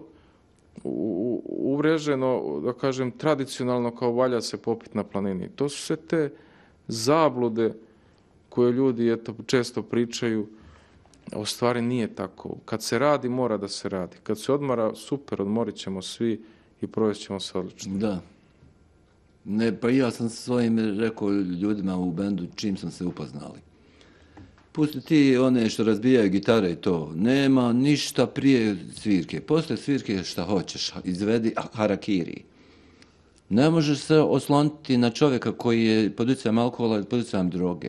u, u, uvreženo, da kažem, tradicionalno kao valja se popit na planini. To su sve te zablude koje ljudi eto, često pričaju, a u stvari nije tako. Kad se radi, mora da se radi. Kad se odmara, super, odmorit ćemo svi i provest ćemo se odlično. Da. Ne, pa ja sam svojim rekao ljudima u bendu čim sam se upoznali. Pusti ti one što razbijaju gitare i to. Nema ništa prije svirke. Posle svirke šta hoćeš, izvedi harakiri. Ne možeš se osloniti na čovjeka koji je pod utjecajem alkohola i pod utjecajem droge.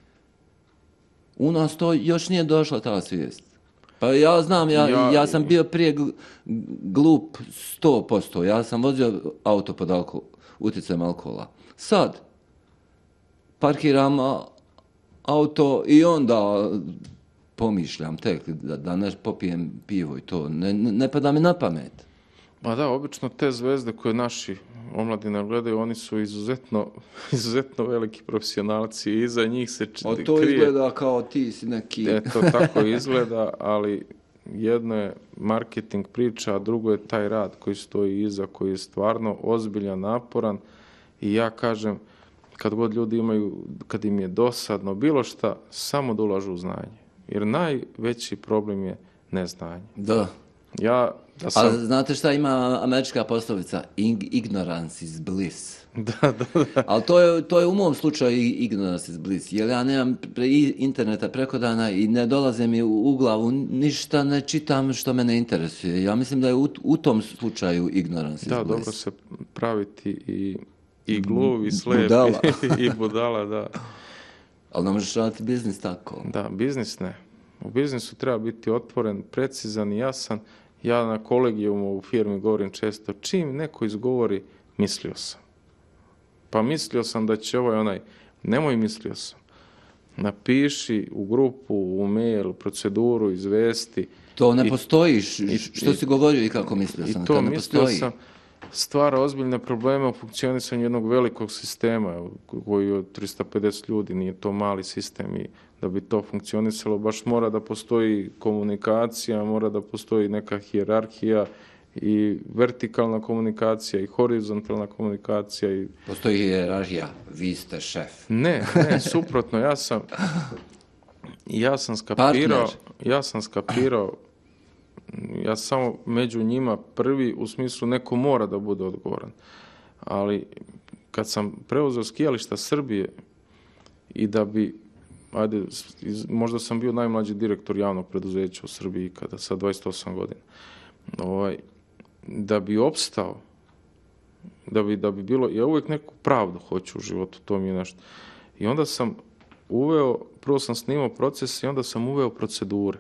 U nas to još nije došla ta svijest. Pa ja znam, ja, ja... ja sam bio prije glup sto posto. Ja sam vozio auto pod alkohol, utjecajem alkohola. Sad, parkiram auto i onda pomišljam tek da, da ne popijem pivo i to, ne, ne pada mi na pamet. Pa da, obično te zvezde koje naši omladina gledaju, oni su izuzetno, izuzetno veliki profesionalci i iza njih se krije. O to krije. Izgleda kao ti si neki... E, to tako izgleda, ali jedno je marketing priča, a drugo je taj rad koji stoji iza, koji je stvarno ozbiljan, naporan i ja kažem, kad god ljudi imaju, kad im je dosadno bilo šta, samo da ulažu u znanje. Jer najveći problem je neznanje. Da. Ja, da sam... Ali znate šta ima američka poslovica? Ignorance is bliss. Da, da, da. Ali to je, to je u mom slučaju ignorance is bliss. Jer ja nemam pre interneta preko dana i ne dolaze mi u, u glavu, ništa ne čitam što me ne interesuje. Ja mislim da je u, u tom slučaju ignorance da, is bliss. Da, dobro se praviti i, i gluv, i slep, budala. i, i budala, da. Ali ne možeš raditi biznis tako. Da, biznis ne. U biznisu treba biti otvoren, precizan i jasan. Ja na kolegijumu u firmi govorim često, čim neko izgovori, mislio sam. Pa mislio sam da će ovaj onaj, nemoj mislio sam. Napiši u grupu, u mail, proceduru, izvesti. To ne I, postoji, što i, si govorio i kako mislio sam. I to, to ne mislio postoji. sam, stvara ozbiljne probleme u funkcionisanju jednog velikog sistema koji je od tristo pedeset ljudi, nije to mali sistem i da bi to funkcionisalo baš mora da postoji komunikacija, mora da postoji neka hijerarhija i vertikalna komunikacija i horizontalna komunikacija. I... Postoji hijerarhija, vi ste šef. Ne, ne, suprotno, ja sam ja sam skapirao, Partner. ja sam skapirao ja samo među njima prvi, u smislu neko mora da bude odgovoran. Ali kad sam preuzeo skijališta Srbije i da bi, ajde, možda sam bio najmlađi direktor javnog preduzeća u Srbiji kada sa dvadeset osam godina. Ovaj, da bi opstao, da bi, da bi bilo, ja uvijek neku pravdu hoću u životu, to mi je nešto. I onda sam uveo, prvo sam snimao proces i onda sam uveo procedure.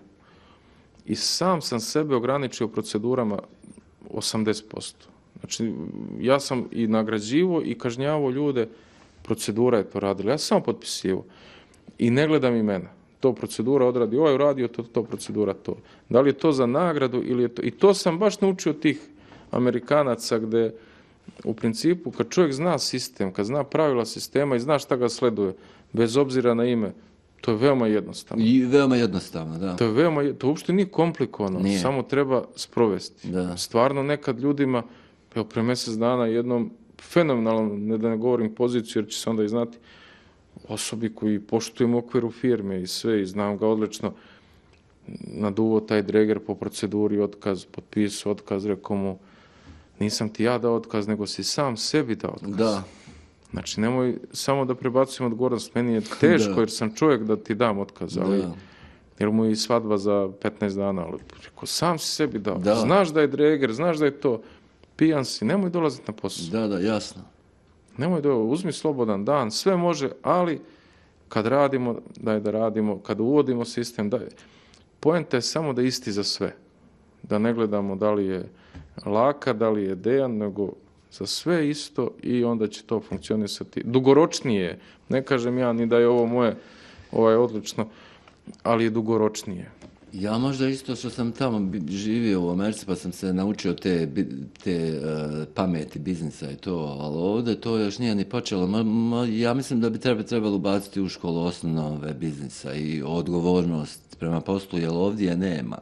I sam sam sebe ograničio procedurama osamdeset posto. Znači, ja sam i nagrađivo i kažnjavao ljude, procedura je to radila. Ja sam samo potpisivao. I ne gledam imena. To procedura odradi, ovaj uradio, to, to procedura to. Da li je to za nagradu ili je to... I to sam baš naučio tih Amerikanaca gde u principu kad čovjek zna sistem, kad zna pravila sistema i zna šta ga sleduje, bez obzira na ime, to je veoma jednostavno. I veoma jednostavno, da. To je veoma, to uopšte nije komplikovano, nije. Samo treba sprovesti. Da. Stvarno nekad ljudima, evo pre mjesec dana jednom fenomenalnom, ne da ne govorim poziciju jer će se onda i znati, osobi koji poštujem u okviru firme i sve i znam ga odlično, naduvo taj dreger po proceduri, otkaz, potpisao otkaz, rekao mu, nisam ti ja dao otkaz, nego si sam sebi dao otkaz. Da. Znači, nemoj samo da prebacujem odgovornost, meni je teško da. Jer sam čovjek da ti dam otkaz, ali, da. Jer mu je i svadba za petnaest dana, ali rekao, sam si sebi dao. Da. Znaš da je dreger, znaš da je to, pijan si, nemoj dolaziti na posao. Da, da, jasno. Nemoj da uzmi slobodan dan, sve može, ali kad radimo, daj da radimo, kad uvodimo sistem, daj. Poenta je samo da isti za sve. Da ne gledamo da li je Laka, da li je Dejan, nego za sve isto i onda će to funkcionisati. Dugoročnije, ne kažem ja ni da je ovo moje ovaj, odlično, ali je dugoročnije. Ja možda isto što sam tamo živio u Americi pa sam se naučio te, te uh, pameti biznisa i to, ali ovdje to još nije ni počelo. Ma, ma, ja mislim da bi treba, trebalo ubaciti u školu osnove biznisa i odgovornost prema poslu, jer ovdje nema.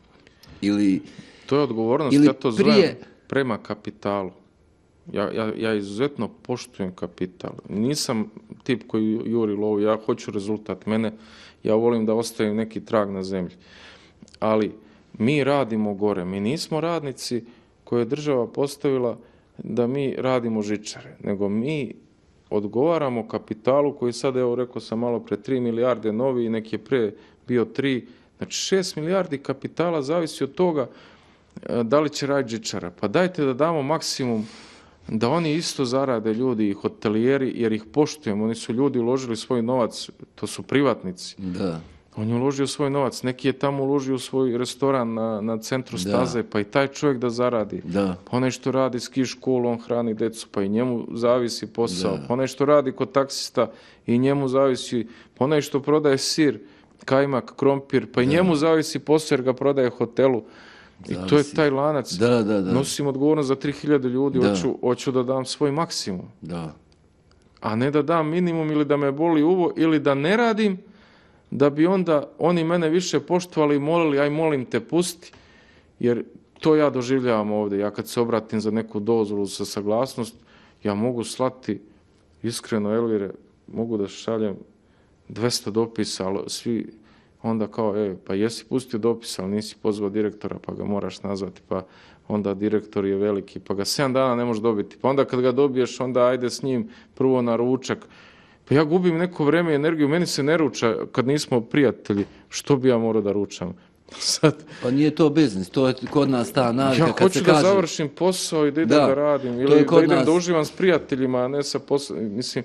Ili, to je odgovornost, ili ja to prije... zovem prema kapitalu. Ja, ja, ja izuzetno poštujem kapital. Nisam tip koji juri lovu, ja hoću rezultat. Mene, ja volim da ostavim neki trag na zemlji. Ali mi radimo gore. Mi nismo radnici koje je država postavila da mi radimo žičare, nego mi odgovaramo kapitalu koji sad, evo rekao sam malo pre, tri milijarde novi i nek je pre bio tri. Znači šest milijardi kapitala zavisi od toga da li će raditi žičara. Pa dajte da damo maksimum da oni isto zarade ljudi i hotelijeri, jer ih poštujemo. Oni su ljudi uložili svoj novac, to su privatnici. Da. On je uložio svoj novac, neki je tamo uložio svoj restoran na, na centru staze, da. Pa i taj čovjek da zaradi. Da. Pa onaj što radi ski školu, on hrani decu, pa i njemu zavisi posao. Da. Pa onaj što radi kod taksista i njemu zavisi, pa onaj što prodaje sir kajmak, krompir, pa i njemu zavisi posao jer ga prodaje hotelu. Zavisi. I to je taj lanac. Da, da, da. Nosim odgovornost za tri hiljade ljudi, hoću, hoću da dam svoj maksimum. Da. A ne da dam minimum ili da me boli uvo ili da ne radim, da bi onda oni mene više poštovali i molili, aj molim te pusti, jer to ja doživljavam ovdje. Ja kad se obratim za neku dozvolu sa saglasnost, ja mogu slati, iskreno, Elvire, mogu da šaljem dvesta dopisa, ali svi onda kao, e, pa jesi pustio dopis, ali nisi pozvao direktora, pa ga moraš nazvati, pa onda direktor je veliki, pa ga sedam dana ne možeš dobiti. Pa onda kad ga dobiješ, onda ajde s njim prvo na ručak. Pa ja gubim neko vrijeme i energiju, meni se ne ruča kad nismo prijatelji, što bi ja morao da ručam? Sad, pa nije to biznis, to je kod nas ta navika. Ja kad hoću se da kaže... završim posao i da idem da, da radim, ili da idem nas... da uživam s prijateljima, a ne sa posao. Mislim,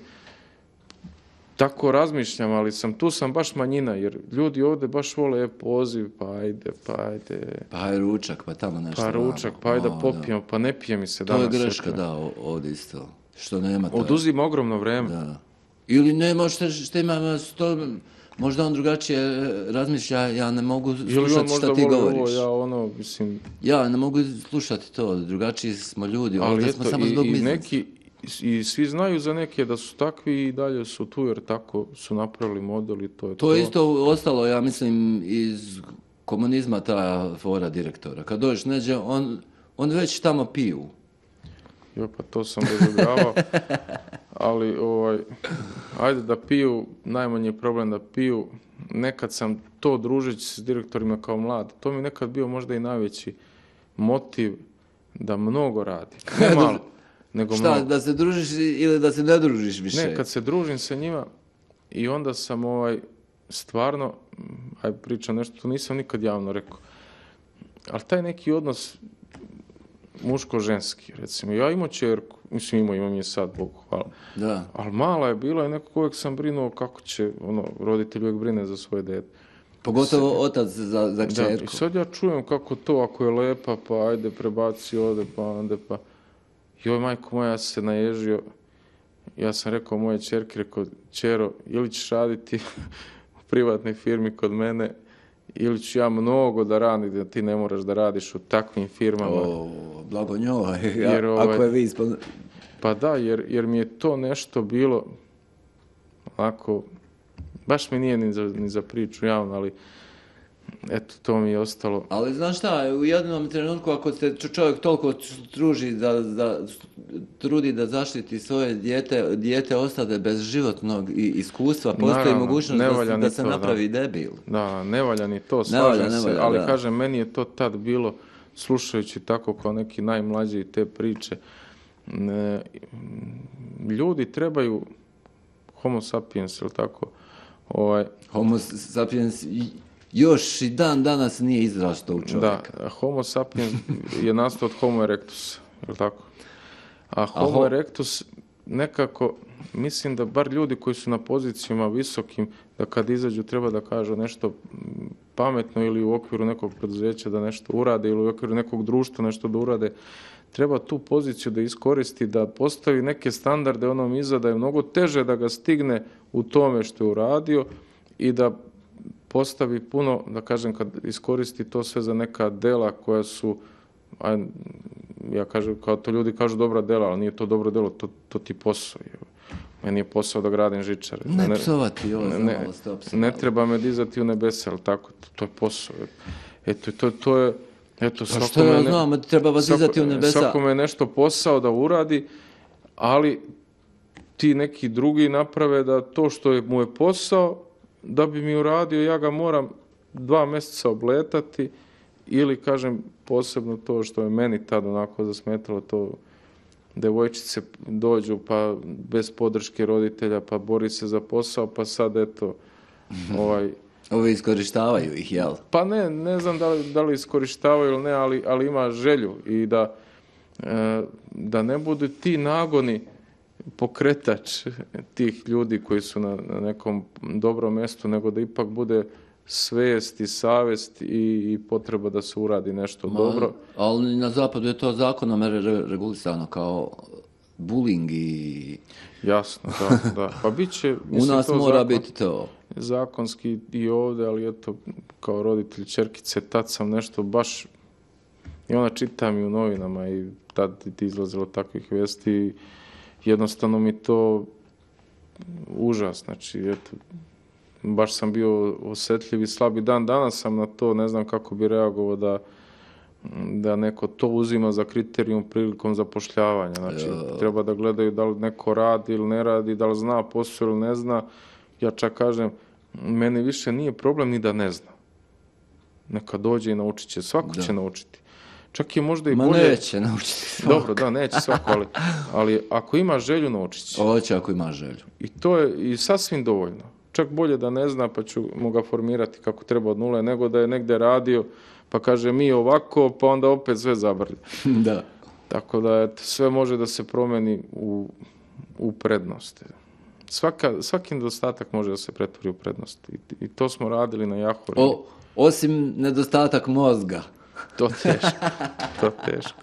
tako razmišljam, ali sam tu sam baš manjina, jer ljudi ovdje baš vole poziv, pa ajde, pa ajde. Pa ajde ručak, pa tamo nešto. Pa ručak, pa ajde da popijemo, pa ne pije mi se danas. To je greška, da, ovdje isto. Što nema to. Oduzima ogromno vreme. Da. Ili ne, možda što ima sto... Možda on drugačije razmišlja, ja ne mogu slušati šta ti govoriš. Ovo, ja, ono, mislim... ja ne mogu slušati to, drugačiji smo ljudi, ovdje eto, smo samo i, zbog i biznisa. Neki, I svi znaju za neke da su takvi i dalje su tu, jer tako su napravili model i to je to. To je isto ostalo, ja mislim, iz komunizma ta fora direktora. Kad dođeš neđe, on, on već tamo piju. Jo, pa to sam doživljavao. Ali, ovaj, ajde da piju, najmanji je problem da piju. Nekad sam to družeći s direktorima kao mlad, to mi je nekad bio možda i najveći motiv da mnogo radi. Ne malo, nego šta, mnogo. Da se družiš ili da se ne družiš više? Ne, kad se družim sa njima i onda sam ovaj, stvarno, aj pričam nešto, to nisam nikad javno rekao, ali taj neki odnos muško-ženski, recimo, ja imao čerku, mislim imao, imam je sad, Bogu hvala, da. Ali mala je bila i nekako uvijek sam brinuo kako će, ono, roditelj uvijek brine za svoje dete. Pogotovo sad, otac za, za kćerku. Da, i sad ja čujem kako to, ako je lepa, pa ajde prebaci ovdje, pa onda, pa... Joj, majko moja, ja sam se naježio, ja sam rekao moje čerki, rekao, čero, ili ćeš raditi u privatnoj firmi kod mene, ili ću ja mnogo da radim, da ti ne moraš da radiš u takvim firmama. O, blago njoj, jer, ovaj, ako je vi ispod... Pa da, jer, jer mi je to nešto bilo, onako, baš mi nije ni za, ni za priču javno, ali eto, to mi je ostalo. Ali znaš šta, u jednom trenutku ako se čovjek toliko truži da, da, trudi da zaštiti svoje dijete, dijete ostade bez životnog iskustva, postoji Naravno, mogućnost da, da se to, napravi da. debil. Da, ne valja ni to, slažem se, ali da. Kažem, meni je to tad bilo, slušajući tako kao neki najmlađi te priče, ne, ljudi trebaju homo sapiens, ili tako? Ovaj, homo sapiens još i dan danas nije izrastao u čovjeka. Da, homo sapiens je nastao od homo erectus, ili tako? A homo Aho. erectus nekako, mislim da bar ljudi koji su na pozicijama visokim, da kad izađu treba da kažu nešto pametno ili u okviru nekog preduzeća da nešto urade ili u okviru nekog društva nešto da urade, treba tu poziciju da iskoristi, da postavi neke standarde onom iza, da je mnogo teže da ga stigne u tome što je uradio i da postavi puno, da kažem, kad iskoristi to sve za neka dela koja su, a, ja kažem, kao to ljudi kažu dobra dela, ali nije to dobro delo, to, to ti posao. Meni je posao da gradim žičare. Ne, ne psovati, ovo, ne, ne treba me dizati u nebesa, ali tako, to, to je posao. Eto, to, to je, eto, pa što ja znam, treba vas dizati u nebesa. Svakome je nešto posao da uradi, ali ti neki drugi naprave da to što je mu je posao, da bi mi uradio, ja ga moram dva mjeseca obletati ili, kažem, posebno to što je meni tad onako zasmetalo, to devojčice dođu pa bez podrške roditelja, pa bori se za posao, pa sad eto, ovaj... Ovi iskorištavaju ih, jel? Pa ne, ne znam da li, da li iskorištavaju ili ne, ali, ali ima želju i da, e, da ne budu ti nagoni pokretač tih ljudi koji su na, na nekom dobrom mjestu, nego da ipak bude svijest i savjest i, i potreba da se uradi nešto Ma, dobro. Ali na zapadu je to zakonom re, regulisano kao bullying i... Jasno, da, da. Pa bit će... U nas mora zakon, biti to. Zakonski i ovdje, ali eto, kao roditelj čerkice, tad sam nešto baš... I ona čita mi u novinama i tad ti izlazilo takvih vijesti. Jednostavno mi to užas, znači, eto, baš sam bio osjetljiv i slabi dan. Danas sam na to, ne znam kako bi reagovao da, da neko to uzima za kriterijum prilikom zapošljavanja. Znači, ja. Treba da gledaju da li neko radi ili ne radi, da li zna posao ili ne zna. Ja čak kažem, meni više nije problem ni da ne zna. Neka dođe i naučit će. Svako da. će naučiti. Čak je možda i Ma bolje... Ma neće naučiti svako. Dobro, da, neće svako, ali, ali ako ima želju, naučit će. Hoće ako ima želju. I to je i sasvim dovoljno. Čak bolje da ne zna, pa ću mu ga formirati kako treba od nule, nego da je negde radio, pa kaže mi ovako, pa onda opet sve zabrlja. Da. Tako da eto, sve može da se promeni u, u prednost. Svaka, svaki nedostatak može da se pretvori u prednost. I, i to smo radili na Jahori. O, osim nedostatak mozga. To teško, to teško.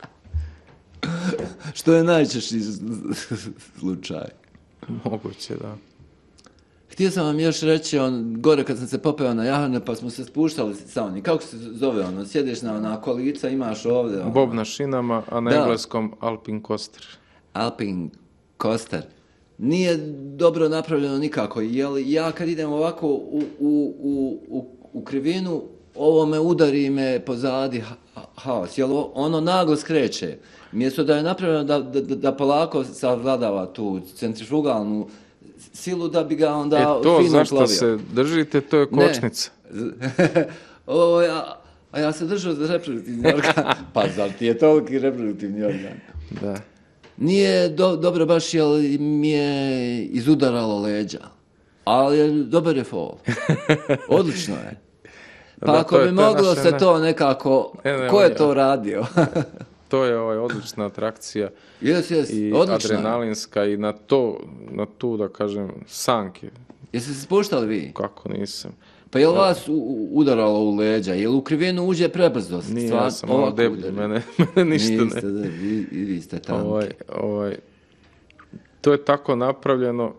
Što je najčešći slučaj? Moguće, da. Htio sam vam još reći, on, gore kad sam se popeo na Jahorne, pa smo se spuštali sa onim, kako se zove ono, sjediš na, na kolica, imaš ovdje... Ono. Bob na šinama, a na da. engleskom Alpine Coaster. Alpine Coaster. Nije dobro napravljeno nikako, jer ja kad idem ovako u, u, u, u, u krivinu, ovo me udari i me pozadi ha- haos, jer ono naglo skreće. Mjesto da je napravljeno da, da, da polako savladava tu centrifugalnu silu da bi ga onda fino plovio. E to zašto plovio. se držite, to je kočnica. o, ja, a ja se držao za reproduktivni organ. Pa zar ti je toliki reproduktivni organ? Da. Nije do, dobro baš jer mi je izudaralo leđa. Ali je, dobar je fall. Odlično je. Pa da, ako bi je, moglo se ne... to nekako... Ne, ne, ko je to radio? To je ovaj odlična atrakcija. Jes, jes, i odlična. Adrenalinska i na to, na tu, da kažem, sanke. Jeste se spuštali vi? Kako nisam. Pa je li vas u, udaralo u leđa? Je li u krivinu uđe prebrzo? Nije, ja sam malo deblji, mene, mene ništa Niste, ne. Da, vi, vi ste tanki. Ovaj, ovaj, to je tako napravljeno,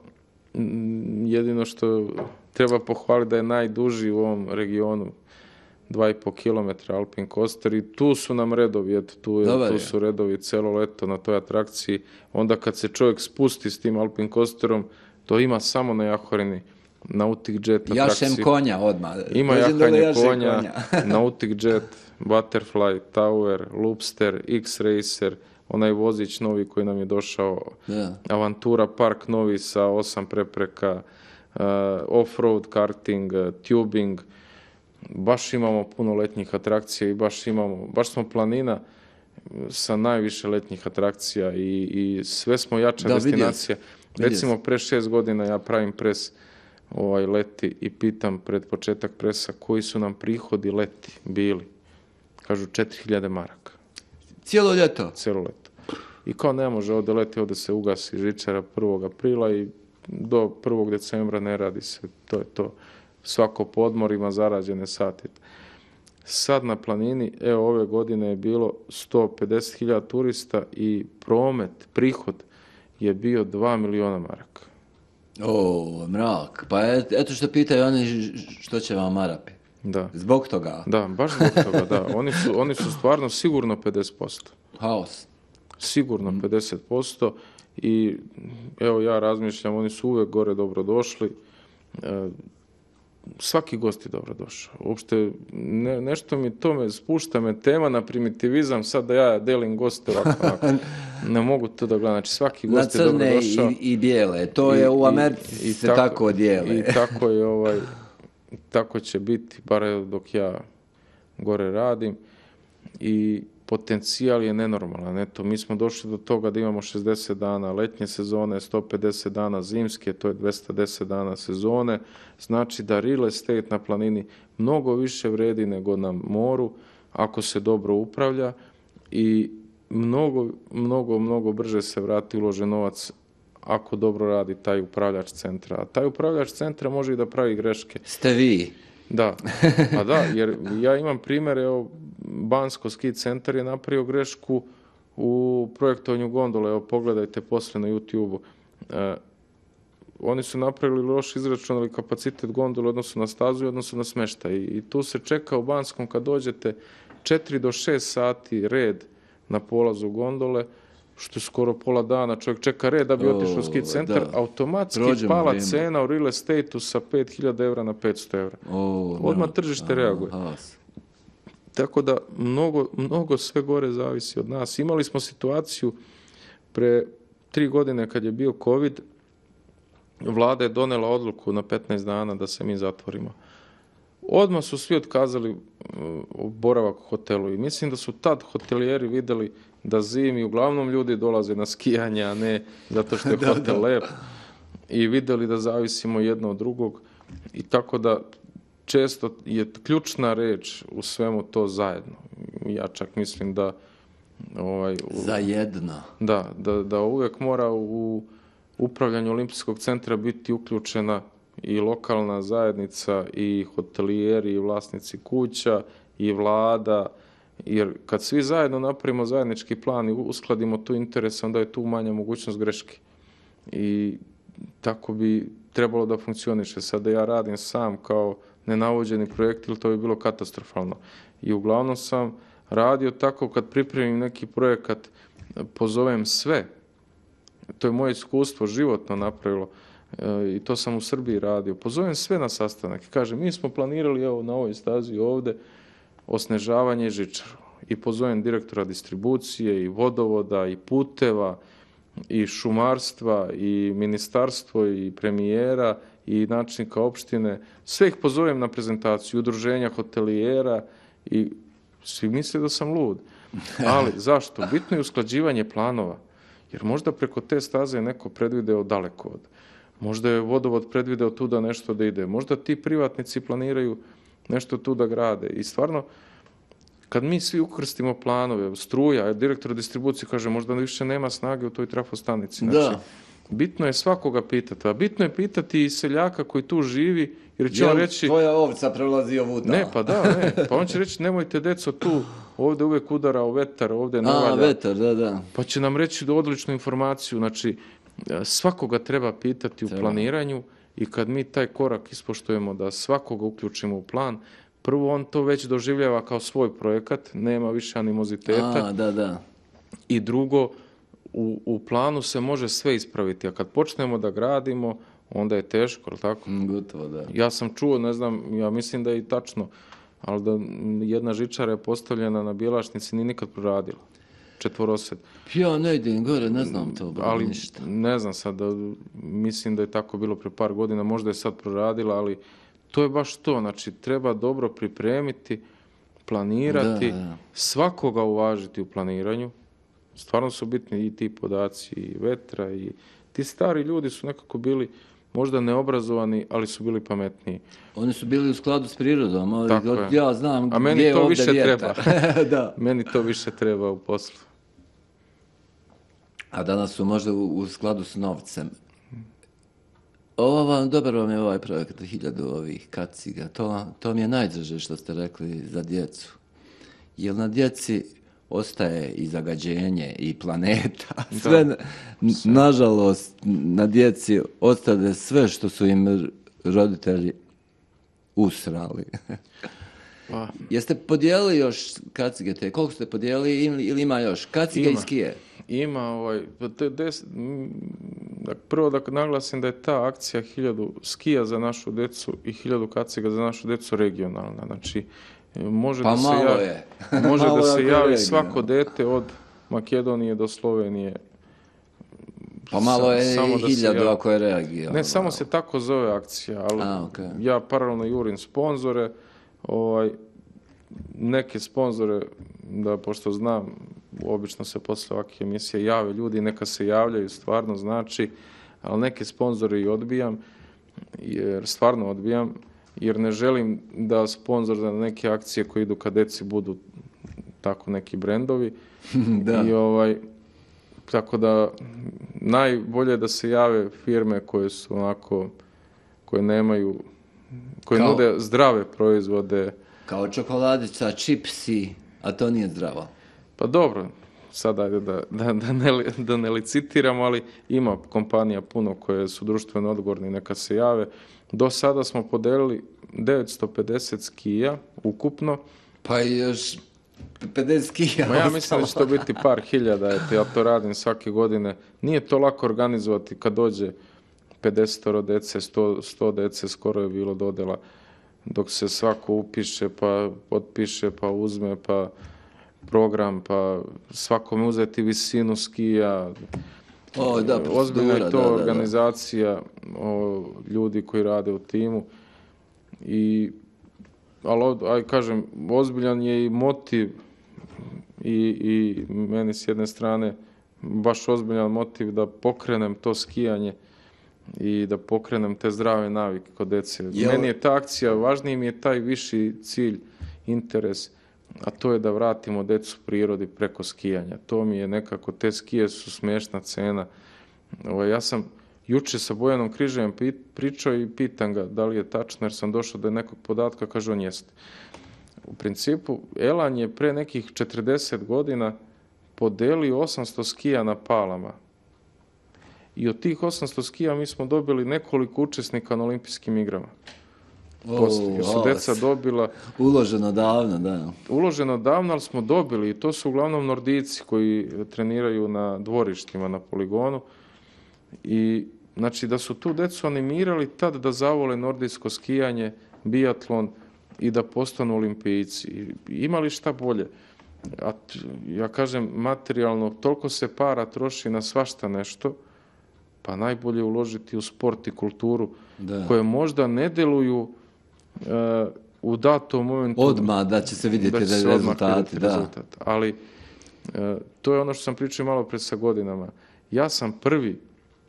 jedino što treba pohvaliti da je najduži u ovom regionu. Dva i po kilometra Alpine Coaster i tu su nam redovi, eto, tu, je, tu su redovi celo leto na toj atrakciji. Onda kad se čovjek spusti s tim Alpine Coasterom, to ima samo na Jahorini, Nautic Jet atrakciji. Jašem konja odmah. Ima jahanje konja, konja. Nautic Jet, Butterfly, Tower, Loopster, X-Racer, onaj vozić novi koji nam je došao, yeah. Avantura Park novi sa osam prepreka, uh, off-road karting, uh, tubing. Baš imamo puno letnjih atrakcija i baš imamo, baš smo planina sa najviše letnjih atrakcija i, i sve smo jača da, destinacija. Vidio. Recimo pre šest godina ja pravim pres ovaj, leti i pitam pred početak presa koji su nam prihodi leti bili. Kažu četiri hiljade maraka. Cijelo ljeto? Cijelo ljeto. I kao ne može ovdje leti, ovdje se ugasi žičara prvog aprila i do prvog decembra ne radi se, to je to. Svako po odmorima zarađene sati. Sad na planini, evo ove godine je bilo sto pedeset hiljada turista i promet, prihod je bio dva miliona maraka. O, mrak. Pa eto što pitaju oni što će vam Arapi. Da. Zbog toga. Da, baš zbog toga, da. Oni su, oni su stvarno sigurno pedeset posto. Haos. Sigurno mm. pedeset posto i evo ja razmišljam, oni su uvek gore dobro došli. E, svaki gost je dobro došao. Uopšte ne, nešto mi to me spušta me tema na primitivizam, sad da ja delim goste ovako, ovako. Ne mogu to da gledam. Znači svaki gost je dobro došao. Na crne i, i bijele. To I, je u Americi i, i se tako, tako dijele. I tako je ovaj, tako će biti, bar dok ja gore radim. I potencijal je nenormalan. Eto, mi smo došli do toga da imamo šezdeset dana letnje sezone, sto pedeset dana zimske, to je dvesta deset dana sezone. Znači da real estate na planini mnogo više vredi nego na moru ako se dobro upravlja i mnogo, mnogo, mnogo brže se vrati uložen novac ako dobro radi taj upravljač centra. A taj upravljač centra može i da pravi greške. Ste vi? Da, pa da, jer ja imam primjer, evo, Bansko ski centar je napravio grešku u projektovanju gondole, evo pogledajte poslije na YouTube-u. E, oni su napravili loš izračunali kapacitet gondole u odnosu na stazu i odnosu na smještaj. I, I tu se čeka u Banskom kad dođete četiri do šest sati red na polazu gondole, što je skoro pola dana, čovjek čeka red da bi otišao u ski centar, da. Automatski Prođemo pala vrijeme. Cena u real estate-u sa pet hiljada eura na petsto eura. O, odmah tržište aha, reaguje. Aha. Tako da mnogo, mnogo sve gore zavisi od nas. Imali smo situaciju pre tri godine kad je bio COVID, vlada je donela odluku na petnaest dana da se mi zatvorimo. Odmah su svi otkazali boravak u hotelu i mislim da su tad hotelijeri vidjeli da zimi uglavnom ljudi dolaze na skijanje, a ne zato što je hotel da, da. lep, i vidjeli da zavisimo jedno od drugog, i tako da često je ključna reč u svemu to zajedno. Ja čak mislim da ovaj, u, zajedno. Da, da, da uvijek mora u upravljanju Olimpijskog centra biti uključena i lokalna zajednica, i hotelijeri, i vlasnici kuća, i vlada, jer kad svi zajedno napravimo zajednički plan i uskladimo tu interes, onda je tu manja mogućnost greške. I tako bi trebalo da funkcioniše. Sada ja radim sam kao nenavođeni projekt, ili to bi bilo katastrofalno. I uglavnom sam radio tako kad pripremim neki projekat, pozovem sve. To je moje iskustvo životno napravilo. I to sam u Srbiji radio. Pozovem sve na sastanak i kažem, mi smo planirali evo na ovoj stazi ovdje osnežavanje i žičaru. I pozovem direktora distribucije, i vodovoda, i puteva, i šumarstva, i ministarstvo, i premijera, i načelnika opštine. Sve ih pozovem na prezentaciju, udruženja hotelijera, i svi misle da sam lud. Ali zašto? Bitno je usklađivanje planova. Jer možda preko te staze je neko predvideo dalekovod. Možda je vodovod predvideo tu da nešto da ide. Možda ti privatnici planiraju nešto tu da grade. I stvarno, kad mi svi ukrstimo planove, struja, direktor distribucije kaže možda više nema snage u toj trafostanici. Znači, da. Bitno je svakoga pitati. A bitno je pitati i seljaka koji tu živi, jer će Jel on reći... tvoja ovca prelazi ovuda? Ne, pa da, ne. Pa on će reći nemojte deco tu, ovdje uvijek udara o vetar, ovdje ne valja. A, vetar, da, da. Pa će nam reći do odličnu informaciju. Znači, svakoga treba pitati u treba. planiranju, i kad mi taj korak ispoštujemo da svakoga uključimo u plan, prvo on to već doživljava kao svoj projekat, nema više animoziteta. A, da, da. I drugo, u, u planu se može sve ispraviti, a kad počnemo da gradimo, onda je teško, ali tako? Gotovo, da. Ja sam čuo, ne znam, ja mislim da je i tačno, ali da jedna žičara je postavljena na Bjelašnici, nije nikad proradila. Četvorosed. Ja ne idem gore, ne znam to, bro, ali ništa. Ne znam sad, mislim da je tako bilo pre par godina, možda je sad proradila, ali to je baš to, znači treba dobro pripremiti, planirati, da, da. Svakoga uvažiti u planiranju. Stvarno su bitni i ti podaci, i vetra, i ti stari ljudi su nekako bili možda neobrazovani, ali su bili pametniji. Oni su bili u skladu s prirodom, ali ja znam a gdje je ovdje više vjetar. Treba. Da. Meni to više treba u poslu. A danas su možda u, u skladu s novcem. Ovo vam, dobar vam je ovaj projekt, hiljadu ovih kaciga. To, to mi je najdraže što ste rekli za djecu. Jer na djeci ostaje i zagađenje i planeta. Sve, da, sve. Nažalost, na djeci ostade sve što su im roditelji usrali. Pa. Jeste podijelili još kacige te? Koliko ste podijelili ili ima još? Kacige ima. I skije? Ima, ovaj, des, prvo da naglasim da je ta akcija hiljadu skija za našu decu i hiljadu kaciga za našu decu regionalna. Znači, može pa da se malo javi, je. može malo da se javi je svako dete od Makedonije do Slovenije. Pa malo je Sa, i hiljadu ja, ako je reagirano. Ne, samo se tako zove akcija, ali A, okay. ja paralelno jurim sponzore, ovaj, neke sponzore, da pošto znam, obično se posle ovakve emisije jave ljudi, neka se javljaju, stvarno znači, ali neke sponzore i odbijam, jer stvarno odbijam, jer ne želim da sponzor za neke akcije koje idu ka deci budu tako neki brendovi. Da. I ovaj, tako da najbolje da se jave firme koje su onako, koje nemaju, koje kao, nude zdrave proizvode. Kao čokoladica, čipsi, a to nije zdravo. Pa dobro, sada da, da, da, ne, da ne licitiramo, ali ima kompanija puno koje su društveno odgovorni, neka se jave. Do sada smo podelili devetsto pedeset skija ukupno. Pa još pedeset skija. Ma ja mislim da će to biti par hiljada, eto, ja to radim svake godine. Nije to lako organizovati kad dođe pedeset dece, sto, sto dece, skoro je bilo dodjela, dok se svako upiše, pa potpiše, pa uzme, pa program, pa svakome uzeti visinu skija. O, da, ozbiljna je to da, da, organizacija o, ljudi koji rade u timu. I, ali, aj kažem, ozbiljan je i motiv i, i meni s jedne strane baš ozbiljan motiv da pokrenem to skijanje i da pokrenem te zdrave navike kod dece. Jel... Meni je ta akcija, važniji mi je taj viši cilj, interes, a to je da vratimo decu prirodi preko skijanja. To mi je nekako, te skije su smiješna cena. Ovo, ja sam juče sa Bojanom Križajem pričao i pitam ga da li je tačno, jer sam došao do nekog podatka, kaže on jeste. U principu, Elan je pre nekih četrdeset godina podelio osamsto skija na Palama. I od tih osamsto skija mi smo dobili nekoliko učesnika na olimpijskim igrama. Poslije, jer su deca dobila... Uloženo davno, da. Uloženo davno, ali smo dobili, i to su uglavnom Nordijci koji treniraju na dvorištima, na poligonu. I znači da su tu decu animirali tad da zavole nordijsko skijanje, biatlon i da postanu olimpijci. Imali šta bolje? A ja kažem, materijalno, toliko se para troši na svašta nešto, pa najbolje uložiti u sport i kulturu, da, koje možda ne deluju uh, u datom momentu. Odmah da će se vidjeti da će se rezultati. Da. Rezultat. Ali uh, to je ono što sam pričao malo pred sa godinama. Ja sam prvi,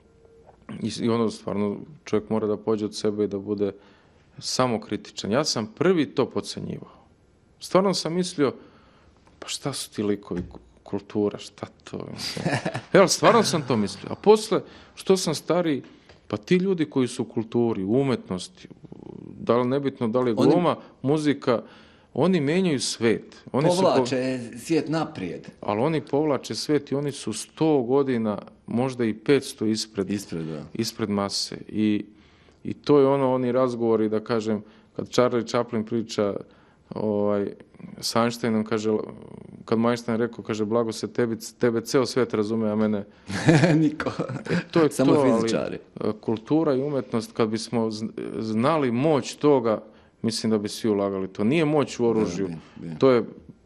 i, i ono stvarno čovjek mora da pođe od sebe i da bude samokritičan. Ja sam prvi to podcenjivao. Stvarno sam mislio, pa šta su ti likovi, kultura, šta to? Evo, stvarno sam to mislio. A posle, što sam stariji, pa ti ljudi koji su u kulturi, u umetnosti, da li nebitno, da li je gluma, oni, muzika, oni menjaju svet. Oni povlače su, svijet naprijed. Ali oni povlače svet i oni su sto godina, možda i petsto ispred, ispred, da. ispred mase. I, I to je ono, oni razgovori, da kažem, kad Charlie Chaplin priča ovaj, s Einsteinom, kaže, kad mu Einstein rekao, kaže, blago se tebi, tebe ceo svet razume, a mene... Niko. E, to je samo to, fizičari. Ali kultura i umetnost, kad bismo znali moć toga, mislim da bi svi ulagali to. Nije moć u oružju. Da, bi, bi. To je,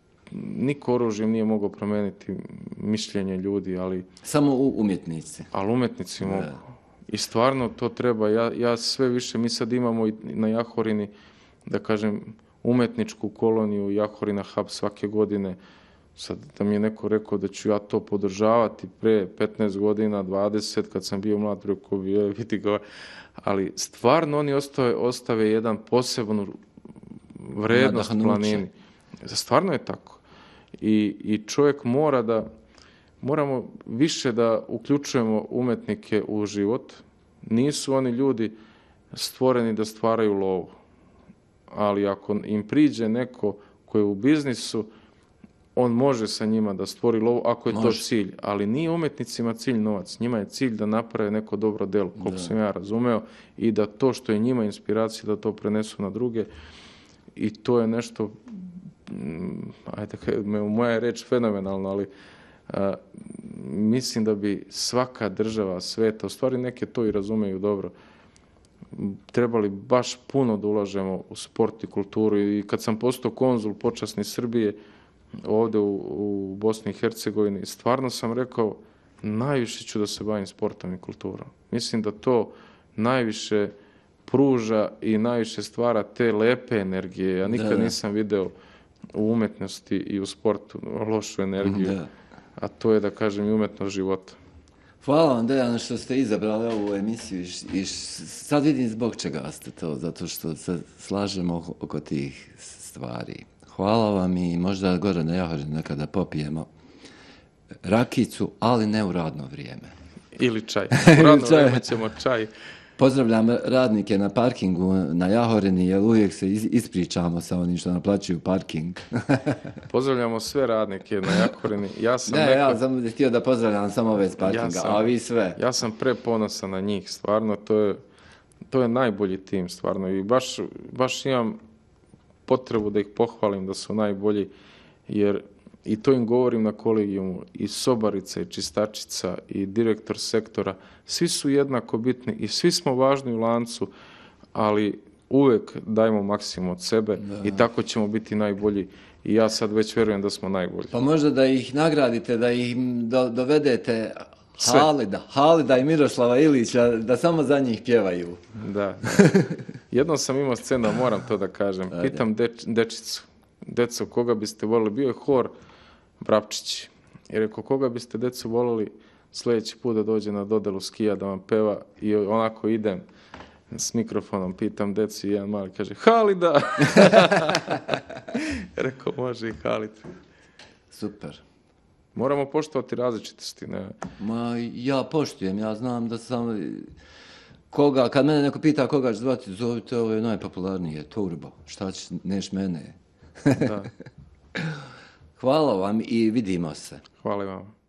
niko oružjem nije mogao promijeniti mišljenje ljudi, ali... Samo u umjetnici. Ali umjetnici mogu. I stvarno to treba. Ja, ja sve više, mi sad imamo i na Jahorini, da kažem, umetničku koloniju Jahorina Hub svake godine. Sad da mi je neko rekao da ću ja to podržavati pre petnaest godina, dvadeset, kad sam bio mlad, rekao bi, je, vidi ga. Ali stvarno oni ostave, ostave jedan posebnu vrednost planini. Stvarno je tako. I, i čovjek mora da, moramo više da uključujemo umetnike u život. Nisu oni ljudi stvoreni da stvaraju lovu. Ali ako im priđe neko koji je u biznisu, on može sa njima da stvori lovu, ako je može. To cilj. Ali nije umetnicima cilj novac. Njima je cilj da naprave neko dobro delo, koliko sam ja razumeo, i da to što je njima inspiracija, da to prenesu na druge. I to je nešto, ajde, moja je reč fenomenalno, ali a, mislim da bi svaka država sveta, u stvari neke to i razumeju dobro, trebali baš puno da ulažemo u sport i kulturu. I kad sam postao konzul počasni Srbije ovdje u, u Bosni i Hercegovini, stvarno sam rekao, najviše ću da se bavim sportom i kulturom. Mislim da to najviše pruža i najviše stvara te lepe energije. Ja nikad da, da. nisam video u umetnosti i u sportu lošu energiju, da. A to je, da kažem, i umetnost života. Hvala vam, Dejan, što ste izabrali ovu emisiju i, i sad vidim zbog čega ste to, zato što se slažemo oko tih stvari. Hvala vam i možda gore na Jahorini nekada popijemo rakicu, ali ne u radno vrijeme. Ili čaj. U radno vrijeme ćemo čaj. Pozdravljam radnike na parkingu na Jahorini, jer uvijek se ispričamo sa onim što naplaćuju parking. Pozdravljamo sve radnike na Jahorini. Ja sam ne, neko... ja sam htio da pozdravljam samo ove s parkinga, ja sam, a vi sve. Ja sam preponosan na njih, stvarno, to je, to je najbolji tim, stvarno. I baš, baš imam potrebu da ih pohvalim da su najbolji, jer i to im govorim na kolegijumu, i sobarica, i čistačica, i direktor sektora, svi su jednako bitni i svi smo važni u lancu, ali uvijek dajmo maksimum od sebe da. I tako ćemo biti najbolji. I ja sad već vjerujem da smo najbolji. Pa možda da ih nagradite, da ih do, dovedete Halida, Halida i Miroslava Ilića, da samo za njih pjevaju. Da. Jednom sam imao scenu, moram to da kažem. Pitam deč, dečicu, deco, koga biste volili? Bio je hor Vrapčić. I rekao, koga biste, decu, volili sljedeći put da dođe na dodelu skija da vam peva? I onako idem s mikrofonom, pitam decu i jedan mali kaže, Halida! Rekao, može i Halid. Super. Moramo poštovati različitosti. Ne? Ma, ja poštujem, ja znam da sam... Koga, kad mene neko pita koga ću zvati, zovite, ovo je najpopularnije, Turbo. Šta ćeš, neš mene? Da. Hvala vam i vidimo se. Hvala vam.